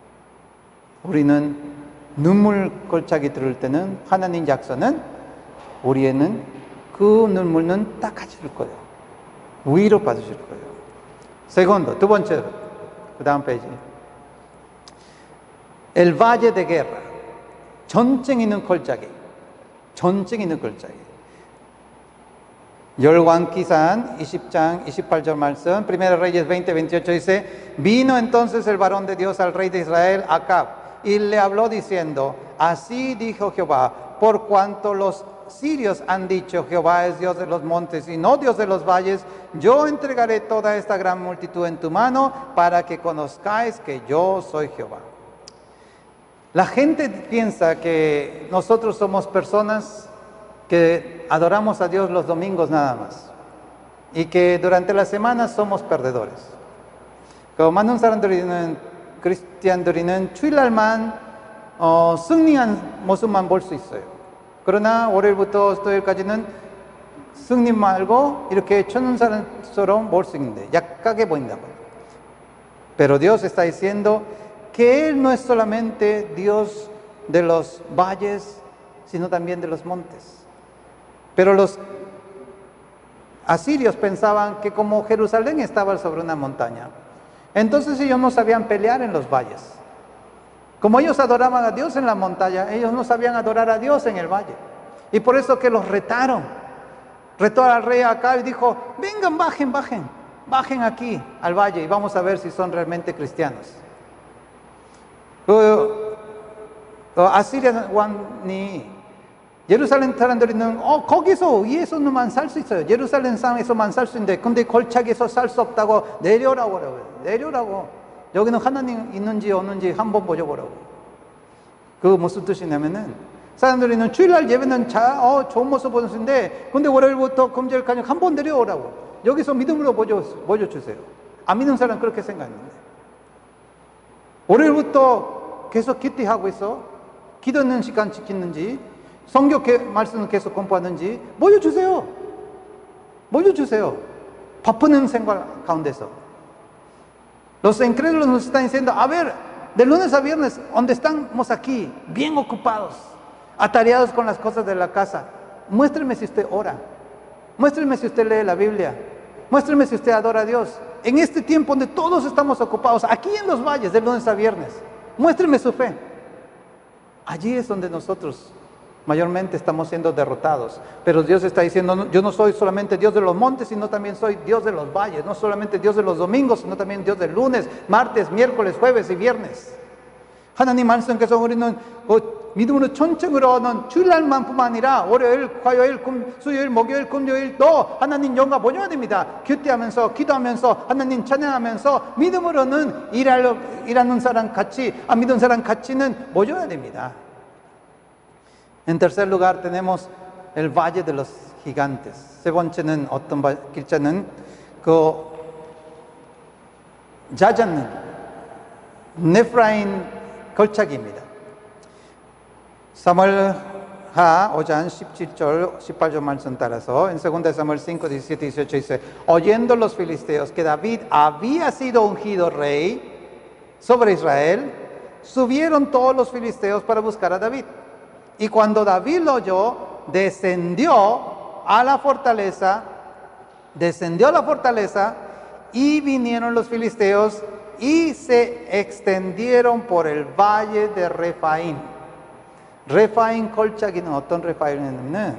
우리는 눈물 걸작이 들을 때는 하나님 약속은 우리에는 그 눈물은 닦아줄 거예요. 위로 받으실 거예요. Segundo, 두 번째로, 그 다음 페이지. El valle de guerra. 전쟁 있는 걸작이. 전쟁 있는 걸작이. 열왕기상 20장 28절 말씀, Primera Reyes 20, 28 dice, vino entonces el varón de Dios al rey de Israel, Acab, y le habló diciendo, así dijo Jehová, por cuanto los sirios han dicho, Jehová es Dios de los montes y no Dios de los valles, yo entregaré toda esta gran multitud en tu mano para que conozcáis que yo soy Jehová. La gente piensa que nosotros somos personas que adoramos a Dios los domingos nada más y que durante la semana somos perdedores. 그 많은 사람들은 크리스티안들은 주일날만 승리한 모습만 볼 수 있어요. 그러나 월요일부터 토요일까지는 승리 말고 이렇게 천사처럼 볼 수 있는데 약하게 보인다고요. Pero Dios está diciendo que Él no es solamente Dios de los valles, sino también de los montes. Pero los asirios pensaban que como Jerusalén estaba sobre una montaña, entonces ellos no sabían pelear en los valles. Como ellos adoraban a Dios en la montaña, ellos no sabían adorar a Dios en el valle. Y por eso que los retaron. Retó al rey Acab y dijo, vengan, bajen aquí al valle y vamos a ver si son realmente cristianos. 아시리아 왕이 예루살렘 사람들은 거기서 위에서만 살 수 있어요. 예루살렘 상에서만 살 수 있는데 근데 골짜기에서 살 수 없다고 내려오라고 그래요. 내려오라고. 여기는 하나님 있는지 없는지 한번 보자고. 그 무슨 뜻이냐면은 사람들은 주일날 예배는 좋은 모습 보는데 근데 월요일부터 금요일까지 한번 내려오라고. 여기서 믿음으로 보여주세요. 안 믿는 사람은 그렇게 생각하는데 월요일부터 계속 기도하고 있어. 기도하는 시간 지키는지 성경 말씀을 계속 공부하는지 보여주세요. 바쁘는 생활 가운데서. Los incrédulos nos están diciendo, a ver, de lunes a viernes, donde estamos aquí, bien ocupados, atareados con las cosas de la casa, muéstreme si usted ora, muéstreme si usted lee la Biblia, muéstreme si usted adora a Dios. En este tiempo donde todos estamos ocupados, aquí en los valles, de lunes a viernes, muéstreme su fe. Allí es donde nosotros mayormente estamos siendo derrotados. Pero Dios está diciendo, yo no soy solamente Dios de los montes, sino también soy Dios de los valles. No solamente Dios de los domingos, sino también Dios del lunes, martes, miércoles, jueves y viernes. 하나님 말씀께서 우리는 믿음으로 천천히로는 주일날만뿐만 아니라 월요일, 화요일, 수요일, 목요일, 금요일도 하나님 영광 보여야 됩니다. 큐티하면서 기도하면서 하나님 찬양하면서 믿음으로는 일하는 사람 같이 안 믿는 사람 같이는 보여야 됩니다. En tercer lugar tenemos el Valle de los Gigantes. 세 번째는 어떤 길자는 그 자잔 네프라임 걸작입니다. 사무엘하 5장 17절 18절 말씀 따라서 en 2 Samuel 5, 17, 18 dice, oyendo los filisteos que David había sido ungido rey sobre Israel, subieron todos los filisteos para buscar a David. Y cuando David lo oyó, descendió a la fortaleza y vinieron los filisteos y se extendieron por el valle de Refaim. Refaim 걸작이는 어떤 레파임이냐면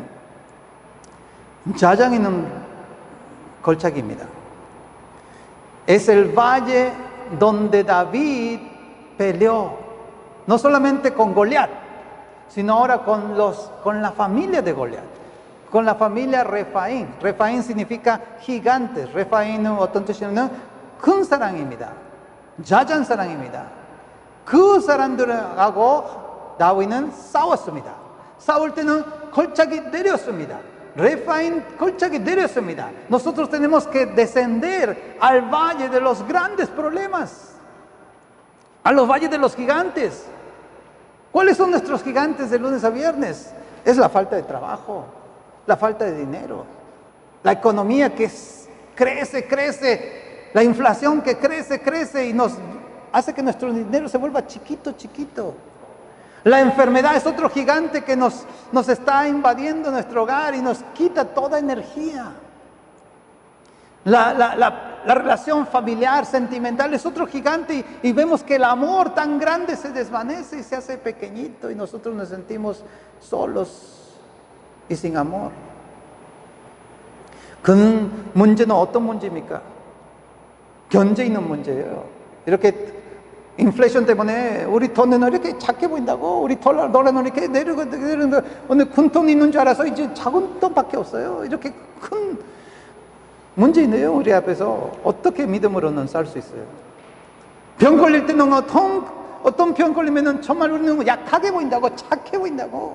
자장 있는 걸작입니다. Es el valle donde David peleó, no solamente con Goliat, sino ahora con la familia de Goliat, con la familia Refaim. Refaim significa gigantes. Refaim은 어떤 뜻이냐면 큰 사랑입니다. 자잔 사랑입니다. 그 사람들하고 다윗은 싸웠습니다. 싸울 때는 걸작이 내렸습니다. Refaim colchagui 내렸습니다. Nosotros tenemos que descender al valle de los grandes problemas, a los valles de los gigantes. ¿Cuáles son nuestros gigantes de lunes a viernes? Es la falta de trabajo, la falta de dinero, la economía que crece, la inflación que crece y nos hace que nuestro dinero se vuelva chiquito. La enfermedad es otro gigante que nos está invadiendo nuestro hogar y nos quita toda energía. La relación familiar, sentimental es otro gigante y vemos que el amor tan grande se desvanece y se hace pequeñito y nosotros nos sentimos solos y sin amor. 그 문제는 어떤 문제입니까? 견제 있는 문제예요. 이렇게 인플레이션 때문에 우리 돈은 이렇게 작게 보인다고, 우리 달러는 이렇게 내리는 오늘 큰 돈 있는 줄 알아서 이제 작은 돈밖에 없어요. 이렇게 큰 문제 있네요. 우리 앞에서 어떻게 믿음으로는 살 수 있어요? 병 걸릴 때는 어떤 병 걸리면은 정말 우리는 약하게 보인다고, 착해 보인다고.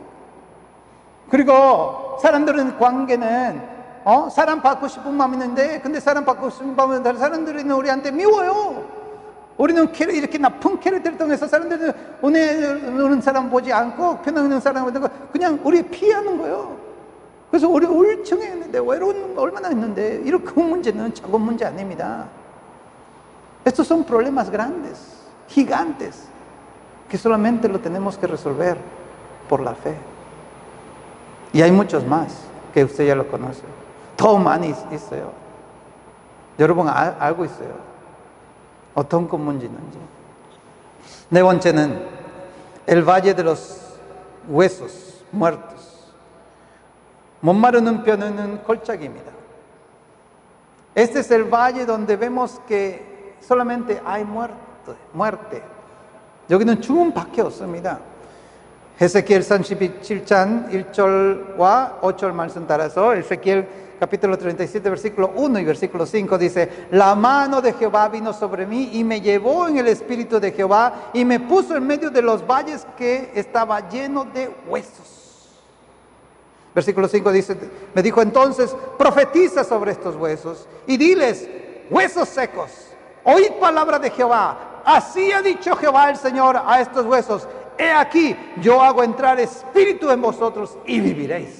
그리고 사람들은 관계는 사람 받고 싶은 마음이 있는데, 근데 사람 받고 싶은 마음은 다른 사람들은 우리한테 미워요. 우리는 이렇게 나쁜 캐릭터를 통해서 사람들은 오는 사람 보지 않고 편안한 사람을 그냥 우리 피하는 거예요. 그래서 우리가 울증해 있는데, 외로운 얼마나 있는데, 이렇게 큰 문제는 작은 문제 아닙니다. Estos son problemas grandes, gigantes, que solamente lo tenemos que resolver por la fe. Y hay muchos más que usted ya lo conoce. 더 많이 있어요. 여러분 알고 있어요. 어떤 큰 문제 있는지. 네 번째는 el valle de los huesos muertos. 못 마르는 뼈는 골짜기입니다. Este es el valle donde vemos que solamente hay muerte. 여기는 죽음밖에 없습니다. 에스겔 37장 1절과 5절 말씀 따라서 에스겔 capítulo 37, versículo 1 y versículo 5 dice: la mano de Jehová vino sobre mí y me llevó en el espíritu de Jehová y me puso en medio de los valles que estaba lleno de huesos. Versículo 5 dice: me dijo entonces, profetiza sobre estos huesos y diles: huesos secos, oíd palabra de Jehová. Así ha dicho Jehová el Señor a estos huesos: he aquí, yo hago entrar espíritu en vosotros y viviréis.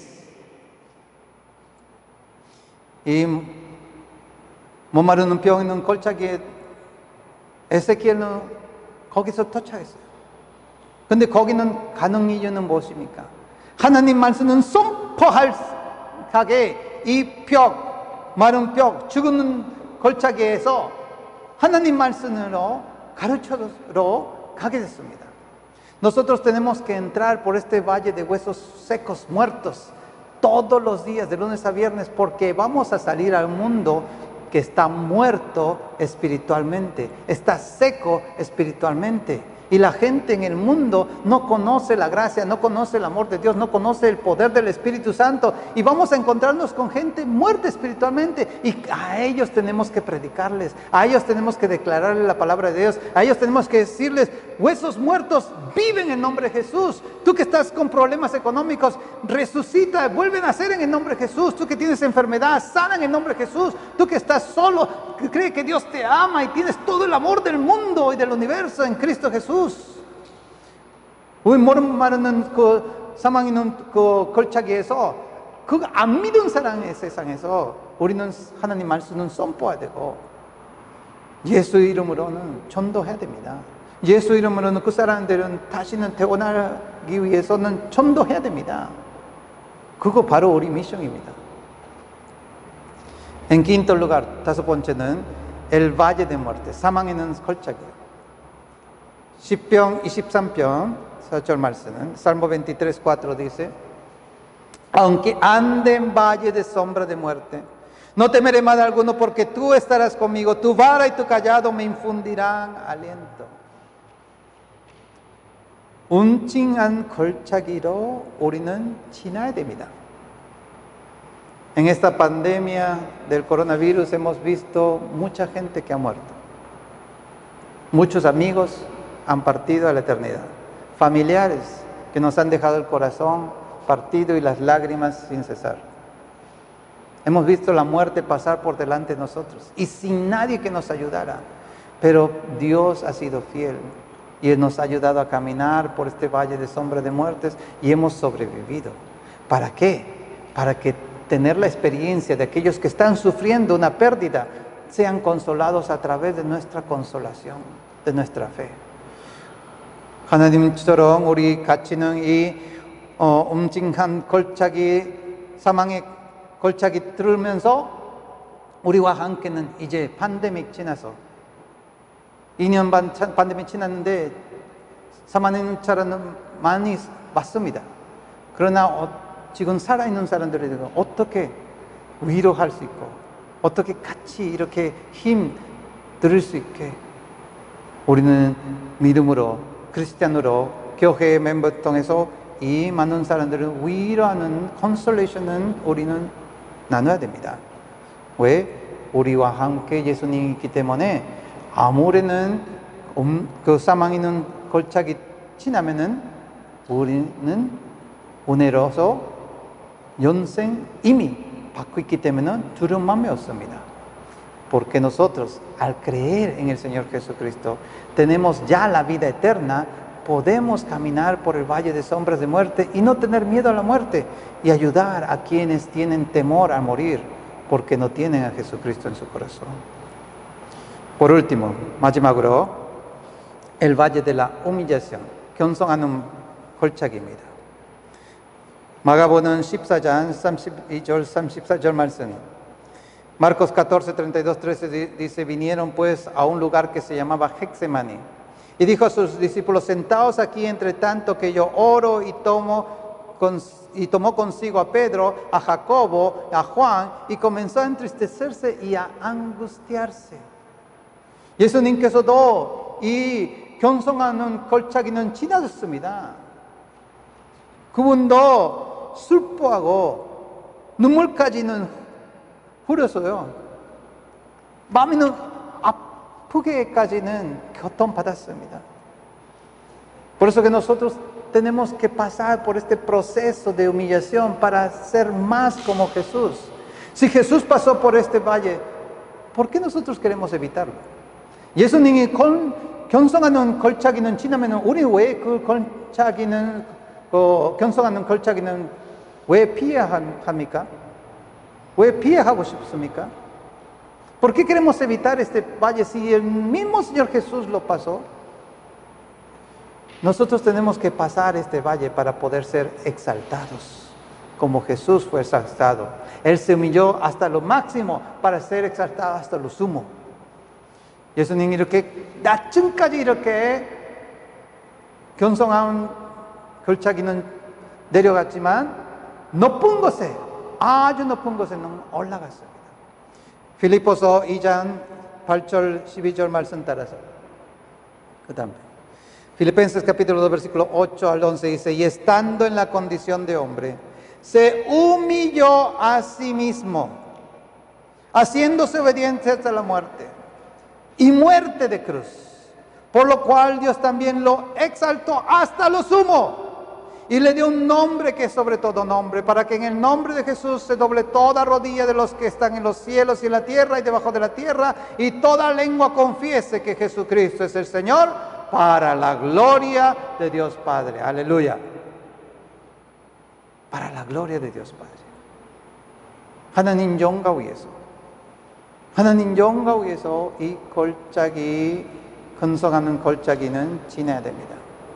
이 못 마르는 병 있는 골짜기에 에스겔은 거기서 도착했어요. 근데 거기는 가는 이유는 무엇입니까? 하나님 말씀은 선포하게 이 벽, 마른 벽, 죽은 골짜기에서 하나님 말씀으로 가르쳐로 가게 됐습니다. Nosotros tenemos que entrar por este valle de huesos secos, muertos, todos los días, de lunes a viernes, porque vamos a salir al mundo que está muerto espiritualmente, está seco espiritualmente. Y la gente en el mundo no conoce la gracia, no conoce el amor de Dios, no conoce el poder del Espíritu Santo. Y vamos a encontrarnos con gente muerta espiritualmente. Y a ellos tenemos que predicarles, a ellos tenemos que declararles la palabra de Dios, a ellos tenemos que decirles: huesos muertos, viven en nombre de Jesús. Tú que estás con problemas económicos, resucita, vuelve a nacer en el nombre de Jesús. Tú que tienes enfermedad, sana en el nombre de Jesús. Tú que estás solo, que cree que Dios te ama y tienes todo el amor del mundo y del universo en Cristo Jesús. 우리 마르는 그 사망 있는 그 걸차기에서 그거 안 믿은 사람의 세상에서 우리는 하나님 말씀은 선포해야 되고, 예수 이름으로는 전도해야 됩니다. 예수 이름으로는 그 사람들은 다시는 태어나기 위해서는 전도해야 됩니다. 그거 바로 우리 미션입니다. En quinto lugar, 다섯 번째는 el valle de muerte, 사망에 있는 걸작이에요. 시편 23편 4절 말씀은 Salmo 23:4 dice: aunque ande en valle de sombra de muerte, no temeré mal alguno, porque tú estarás conmigo, tu vara y tu callado me infundirán aliento. 움찔한 걸차기로 우리는 지나야 됩니다. En esta pandemia del coronavirus hemos visto mucha gente que ha muerto. Muchos amigos han partido a la eternidad. Familiares que nos han dejado el corazón partido y las lágrimas sin cesar. Hemos visto la muerte pasar por delante de nosotros y sin nadie que nos ayudara. Pero Dios ha sido fiel y nos ha ayudado a caminar por este valle de sombra de muertes y hemos sobrevivido. ¿Para qué? Para que tener la experiencia de aquellos que están sufriendo una pérdida sean consolados a través de nuestra consolación, de nuestra fe. 하나님처럼 우리 같이는 이 움직한 걸차기, 사망의 걸차기 들으면서 우리와 함께는 이제 팬데믹 지나서 2년 반 팬데믹 지났는데 사망자는 많이 왔습니다. 그러나 지금 살아있는 사람들이 어떻게 위로할 수 있고 어떻게 같이 이렇게 힘 들을 수 있게 우리는 믿음으로 크리스찬으로 교회 멤버 통해서 이 많은 사람들을 위로하는 컨솔레이션은 우리는 나눠야 됩니다. 왜? 우리와 함께 예수님이 있기 때문에 아무래는 그 사망이는 걸작이 지나면은 우리는 은혜로서 영생 이미 받고 있기 때문에 두려움이 없습니다. Porque nosotros, al creer en el Señor Jesucristo, tenemos ya la vida eterna, podemos caminar por el valle de sombras de muerte y no tener miedo a la muerte y ayudar a quienes tienen temor a morir porque no tienen a Jesucristo en su corazón. Por último, 마지막으로 el valle de la humillación, 견성하는 골짜기입니다. 마가복음 14장 32절 34절 말씀. Marcos 14, 32, 13 dice, vinieron pues a un lugar que se llamaba Getsemaní. Y dijo a sus discípulos, sentaos aquí entre tanto que yo oro, y tomó consigo a Pedro, a Jacobo, a Juan, y comenzó a entristecerse y a angustiarse. 예수님께서도 이 견성하는 걸작이는 지나셨습니다. 그분도 슬퍼하고 눈물까지는 흐렸어요. 마음이는 아프게까지는 고통받았습니다. Por eso que nosotros tenemos que pasar por este proceso de humillación para ser más como Jesús. Si Jesús pasó por este valle, ¿por qué nosotros queremos evitarlo? 예수님이 견성하는 걸작이는 지나면 우리 왜 그 걸작이는 견성하는 걸작이는 왜 피해야 합니까? ¿왜 피해하고 싶습니까? ¿Por qué queremos evitar este valle si el mismo Señor Jesús lo pasó? Nosotros tenemos que pasar este valle para poder ser exaltados, como Jesús fue exaltado. Él se humilló hasta lo máximo para ser exaltado hasta lo sumo. 예수님이 이렇게 낮층까지 이렇게 견성한 걸작이는 내려갔지만 높은 곳에 아주 높은 곳에는 올라갔습니다. 필리포서 2장 8절 12절 말씀 따라서 그 다음에 Filipenses capítulo 2 versículo 8 al 11 dice, y estando en la condición de hombre, se humilló a sí mismo, haciéndose obediente hasta la muerte, y muerte de cruz, por lo cual Dios también lo exaltó hasta lo sumo, y le dio un nombre que es sobre todo nombre, para que en el nombre de Jesús se doble toda rodilla de los que están en los cielos y en la tierra y debajo de la tierra, y toda lengua confiese que Jesucristo es el Señor, para la gloria de Dios Padre. Aleluya. Para la gloria de Dios Padre. 하나님 영광 위해서, 하나님 영광 위해서 이 걸작이, 건성하는 걸작이는 지나야 됩니다.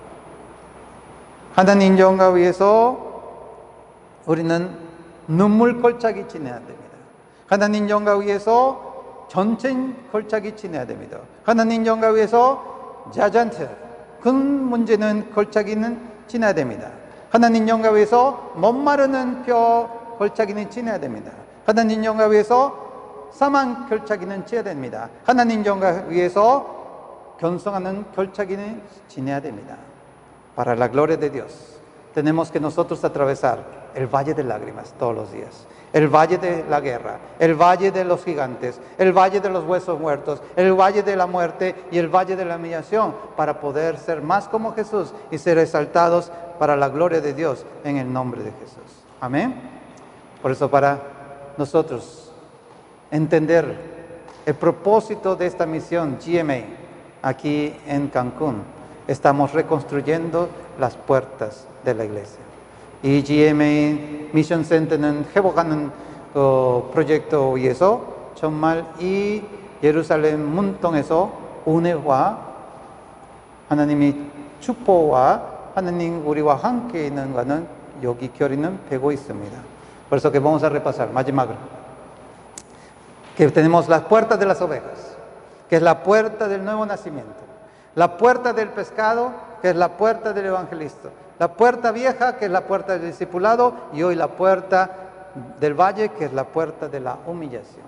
하나님 영광 위해서 우리는 눈물 걸작이 지나야 됩니다. 하나님 영광 위해서 전쟁 걸작이 지나야 됩니다. 하나님 영광 위해서 자잔트, 큰 문제는 걸작이는 지나야 됩니다. 하나님 영광 위해서 목마르는 뼈 걸작이는 지나야 됩니다. 하나님 영광 위해서 사망 걸작이는 지나야 됩니다. 하나님 영광 위해서 견성하는 걸작이는 지나야 됩니다. Para la gloria de Dios, tenemos que nosotros atravesar el valle de lágrimas todos los días, el valle de la guerra, el valle de los gigantes, el valle de los huesos muertos, el valle de la muerte y el valle de la humillación, para poder ser más como Jesús y ser exaltados para la gloria de Dios en el nombre de Jesús. Amén. Por eso, para nosotros entender el propósito de esta misión GMA aquí en Cancún, estamos reconstruyendo las puertas de la iglesia. 이 GMA 미션 센터는 회복하는 프로젝트 위해서 정말 이 예루살렘 문통에서 은혜와 하나님의 축복과 하나님 우리와 함께 있는 것은 여기 결의는 되고 있습니다. Por eso que vamos a repasar 마지막으로 que tenemos las puertas de las ovejas, que es la puerta del nuevo nacimiento, la puerta del pescado, que es la puerta del evangelista, la puerta vieja, que es la puerta del discipulado, y hoy la puerta del valle, que es la puerta de la humillación.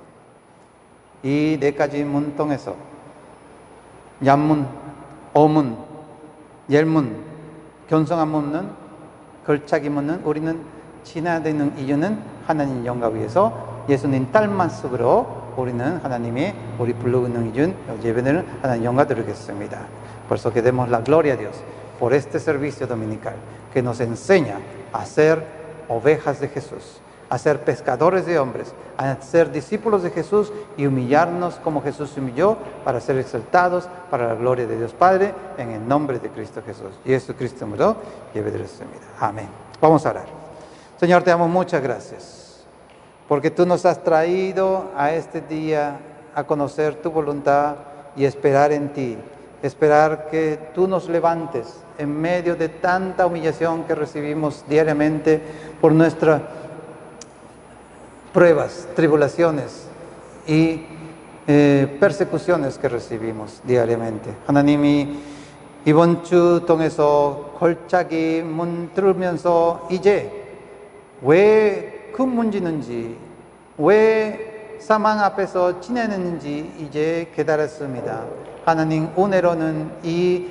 이 네 가지 문 통해서 양문, 어문, 옐문, 견성한 문은, 걸차기 문은 우리는 지나야 되는 이유는 하나님 영광 위해서 예수님 딸만 속으로 우리는 하나님이 우리 부르는 이준 예배를 하나님 영광 드리겠습니다. Por eso que demos la gloria a Dios por este servicio dominical que nos enseña a ser ovejas de Jesús, a ser pescadores de hombres, a ser discípulos de Jesús y humillarnos como Jesús se humilló para ser exaltados para la gloria de Dios Padre en el nombre de Cristo Jesús. 예수그리스도 이름으로 예배드렸습니다. 아멘. Vamos a orar. Señor, te damos muchas gracias porque tú nos has traído a este día a conocer tu voluntad y esperar en ti. Esperar que tú nos levantes en medio de tanta humillación que recibimos diariamente por nuestras pruebas, tribulaciones y persecuciones que recibimos diariamente. 하나님이 이번 주 통해서 걸작이 문 들으면서 이제 왜 큰 문제인지, 왜 사망 앞에서 지내는지 이제 깨달았습니다. 하나님 은혜로는 이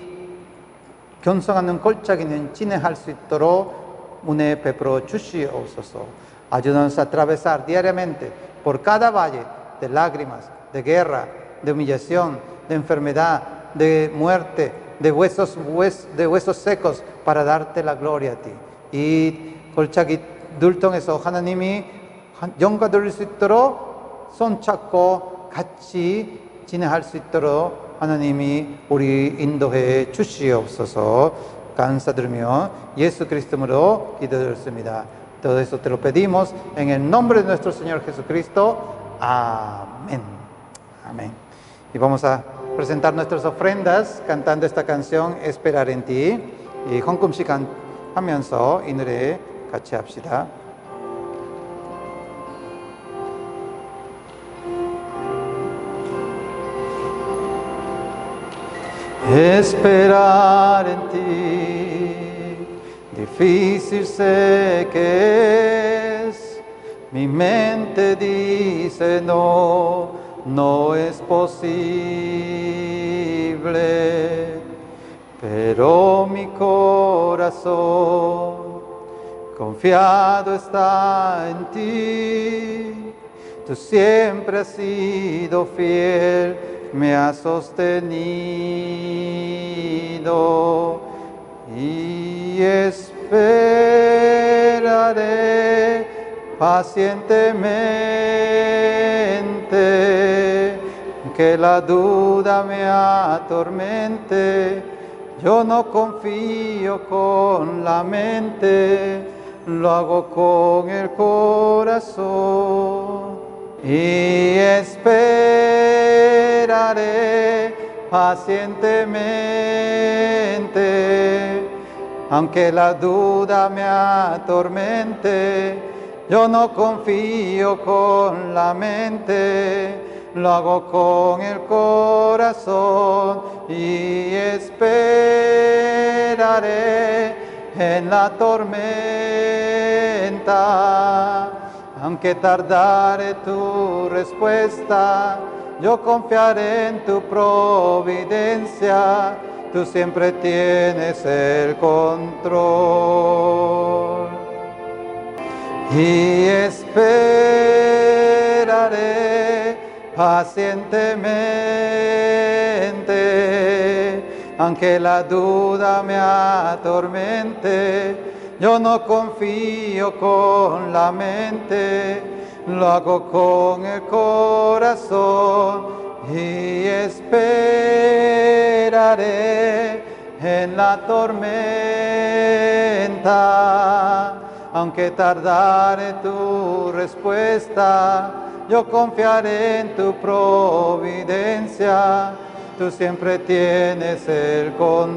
견성하는 걸작이는 진행할 수 있도록 은혜 베풀어 주시옵소서. Ayúdanos a atravesar diariamente por cada valle de lágrimas, de guerra, de humillación, de enfermedad, de muerte, de huesos secos para darte la gloria a ti. 이 걸작이들 통해서 하나님이 영광 돌릴 수 있도록 손 잡고 같이 진행할 수 있도록 하나님이 우리 인도해 주시옵소서. 감사드리며 예수 그리스도로 기도드렸습니다. Todo eso te lo pedimos en el nombre de nuestro Señor Jesucristo. Amén. Amén. Y vamos a presentar nuestras ofrendas cantando esta canción Esperar en ti. 이 헌금 시간 하면서 이 노래 같이 합시다. Esperar en ti, difícil sé que es, mi mente dice no, no es posible, pero mi corazón confiado está en ti, tú siempre has sido fiel, me ha sostenido y esperaré pacientemente que la duda me atormente. Yo no confío con la mente, lo hago con el corazón. Y esperaré pacientemente, aunque la duda me atormente. Yo no confío con la mente, lo hago con el corazón. Y esperaré en la tormenta. Aunque tardare tu respuesta, yo confiaré en tu providencia, tú siempre tienes el control. Y esperaré pacientemente, aunque la duda me atormente. Yo no confío con la mente, lo hago con el corazón y esperaré en la tormenta. Aunque tardare tu respuesta, yo confiaré en tu providencia, tú siempre tienes el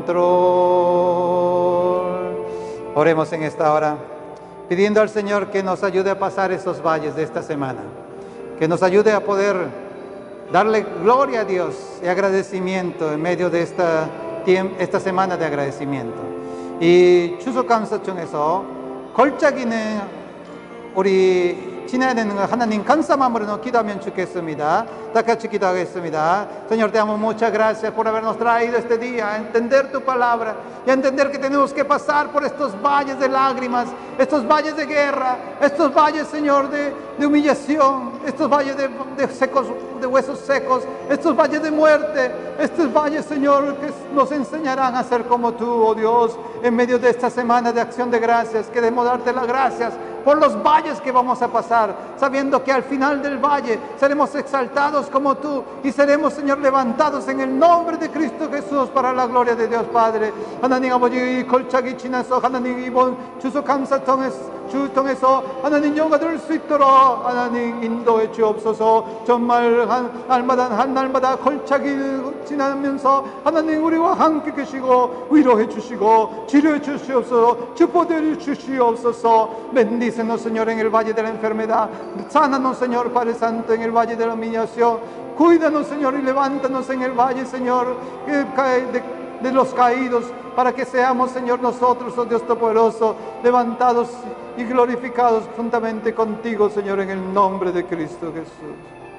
control. Oremos en esta hora, pidiendo al Señor que nos ayude a pasar esos valles de esta semana, que nos ayude a poder darle gloria a Dios y agradecimiento en medio de esta semana de agradecimiento. 이 추석 감사 중에서 걸작이는 우리 지내야 되는 거 하나님 감사 마음으로 기도하면 좋겠습니다. 다 같이 기도하겠습니다. Señor, te damos muchas gracias por habernos traído este día a entender tu palabra y a entender que tenemos que pasar por estos valles de lágrimas, estos valles de guerra, estos valles, Señor, de humillación, estos valles de huesos secos, estos valles de muerte, estos valles, Señor, que nos enseñarán a ser como tú, oh Dios, en medio de esta semana de acción de gracias. Queremos darte las gracias por los valles que vamos a pasar, sabiendo que al final del valle seremos exaltados como tú y seremos, Señor, levantados en el nombre de Cristo Jesús para la gloria de Dios Padre. 하나님 아버지, 걸작이 지나서 하나님 이번 주소 감사 통해서 하나님 영광을 수 있도록 하나님 인도해 주옵소서. 정말 한 날마다 걸작이 지나면서 하나님 우리와 함께 계시고 위로해 주시고 치료해 주시옵소서. 축복해 주시옵소서. Bendícenos, Señor, en el valle de la enfermedad. Sánanos, Señor, Padre Santo, en el valle de la humillación. Cuídanos, Señor, y levántanos en el valle, Señor, de los caídos, para que seamos, Señor, nosotros, oh Dios Todopoderoso, levantados y glorificados juntamente contigo, Señor, en el nombre de Cristo Jesús.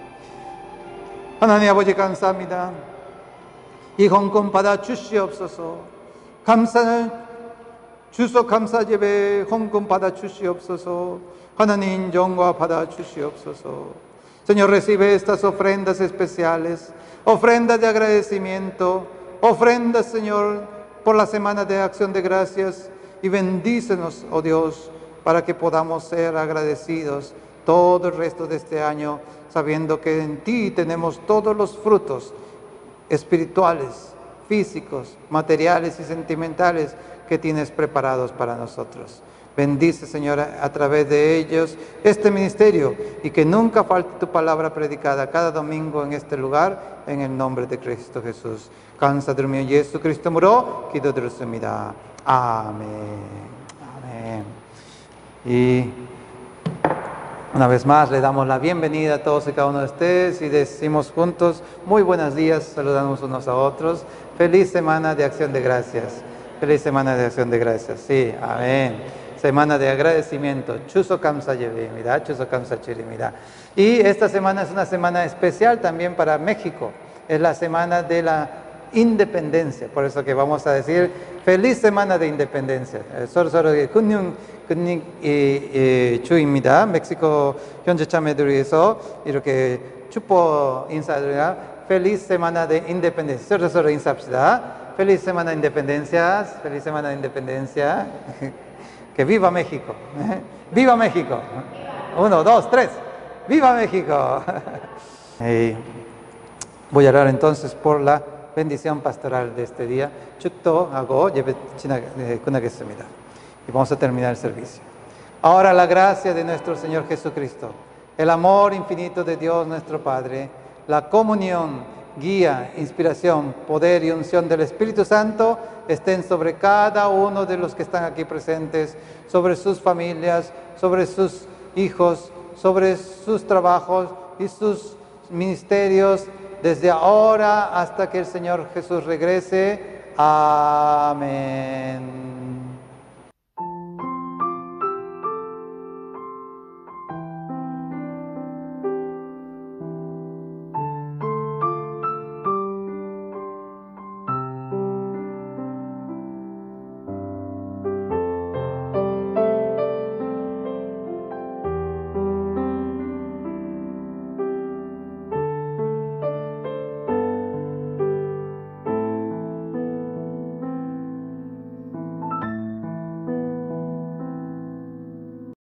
하나님 아버지 감사합니다. 이 헌금 받아 주시옵소서. 주소 감사 예배 헌금 받아 주시옵소서. 하나님 인정과 받아 주시옵소서. Señor, recibe estas ofrendas especiales, ofrendas de agradecimiento, ofrendas, Señor, por la semana de acción de gracias, y bendícenos, oh Dios, para que podamos ser agradecidos todo el resto de este año, sabiendo que en ti tenemos todos los frutos espirituales, físicos, materiales y sentimentales que tienes preparados para nosotros. Bendice, Señor, a través de ellos este ministerio, y que nunca falte tu palabra predicada cada domingo en este lugar, en el nombre de Cristo Jesús. 감사드리며 예수 그리스도로 기도드렸습니다. 아멘. 아멘. Y una vez más le damos la bienvenida a todos y cada uno de ustedes y decimos juntos muy buenos días, saludamos unos a otros. Feliz semana de acción de gracias. Feliz semana de acción de gracias. Sí, amén. Semana de agradecimiento. Chuso kamsa yebeimida, chuso kamsa chirimida. Y esta semana es una semana especial también para México. Es la semana de la independencia. Por eso que vamos a decir feliz semana de independencia. 서로 kunning 주입니다. 멕시코 현지 참여들 위해서 이렇게 축복 인사드립니다. Feliz semana de independencia. 서로 인사합시다. Feliz semana de independencia. Feliz semana de independencia. Que viva México. ¡Viva México! 1, 2, 3. ¡Viva México! Voy a orar entonces por la bendición pastoral de este día. 축도하고 예배 끝나겠습니다. Y vamos a terminar el servicio. Ahora la gracia de nuestro Señor Jesucristo, el amor infinito de Dios nuestro Padre, la comunión, guía, inspiración, poder y unción del Espíritu Santo estén sobre cada uno de los que están aquí presentes, sobre sus familias, sobre sus hijos, sobre sus trabajos y sus ministerios, desde ahora hasta que el Señor Jesús regrese. Amén.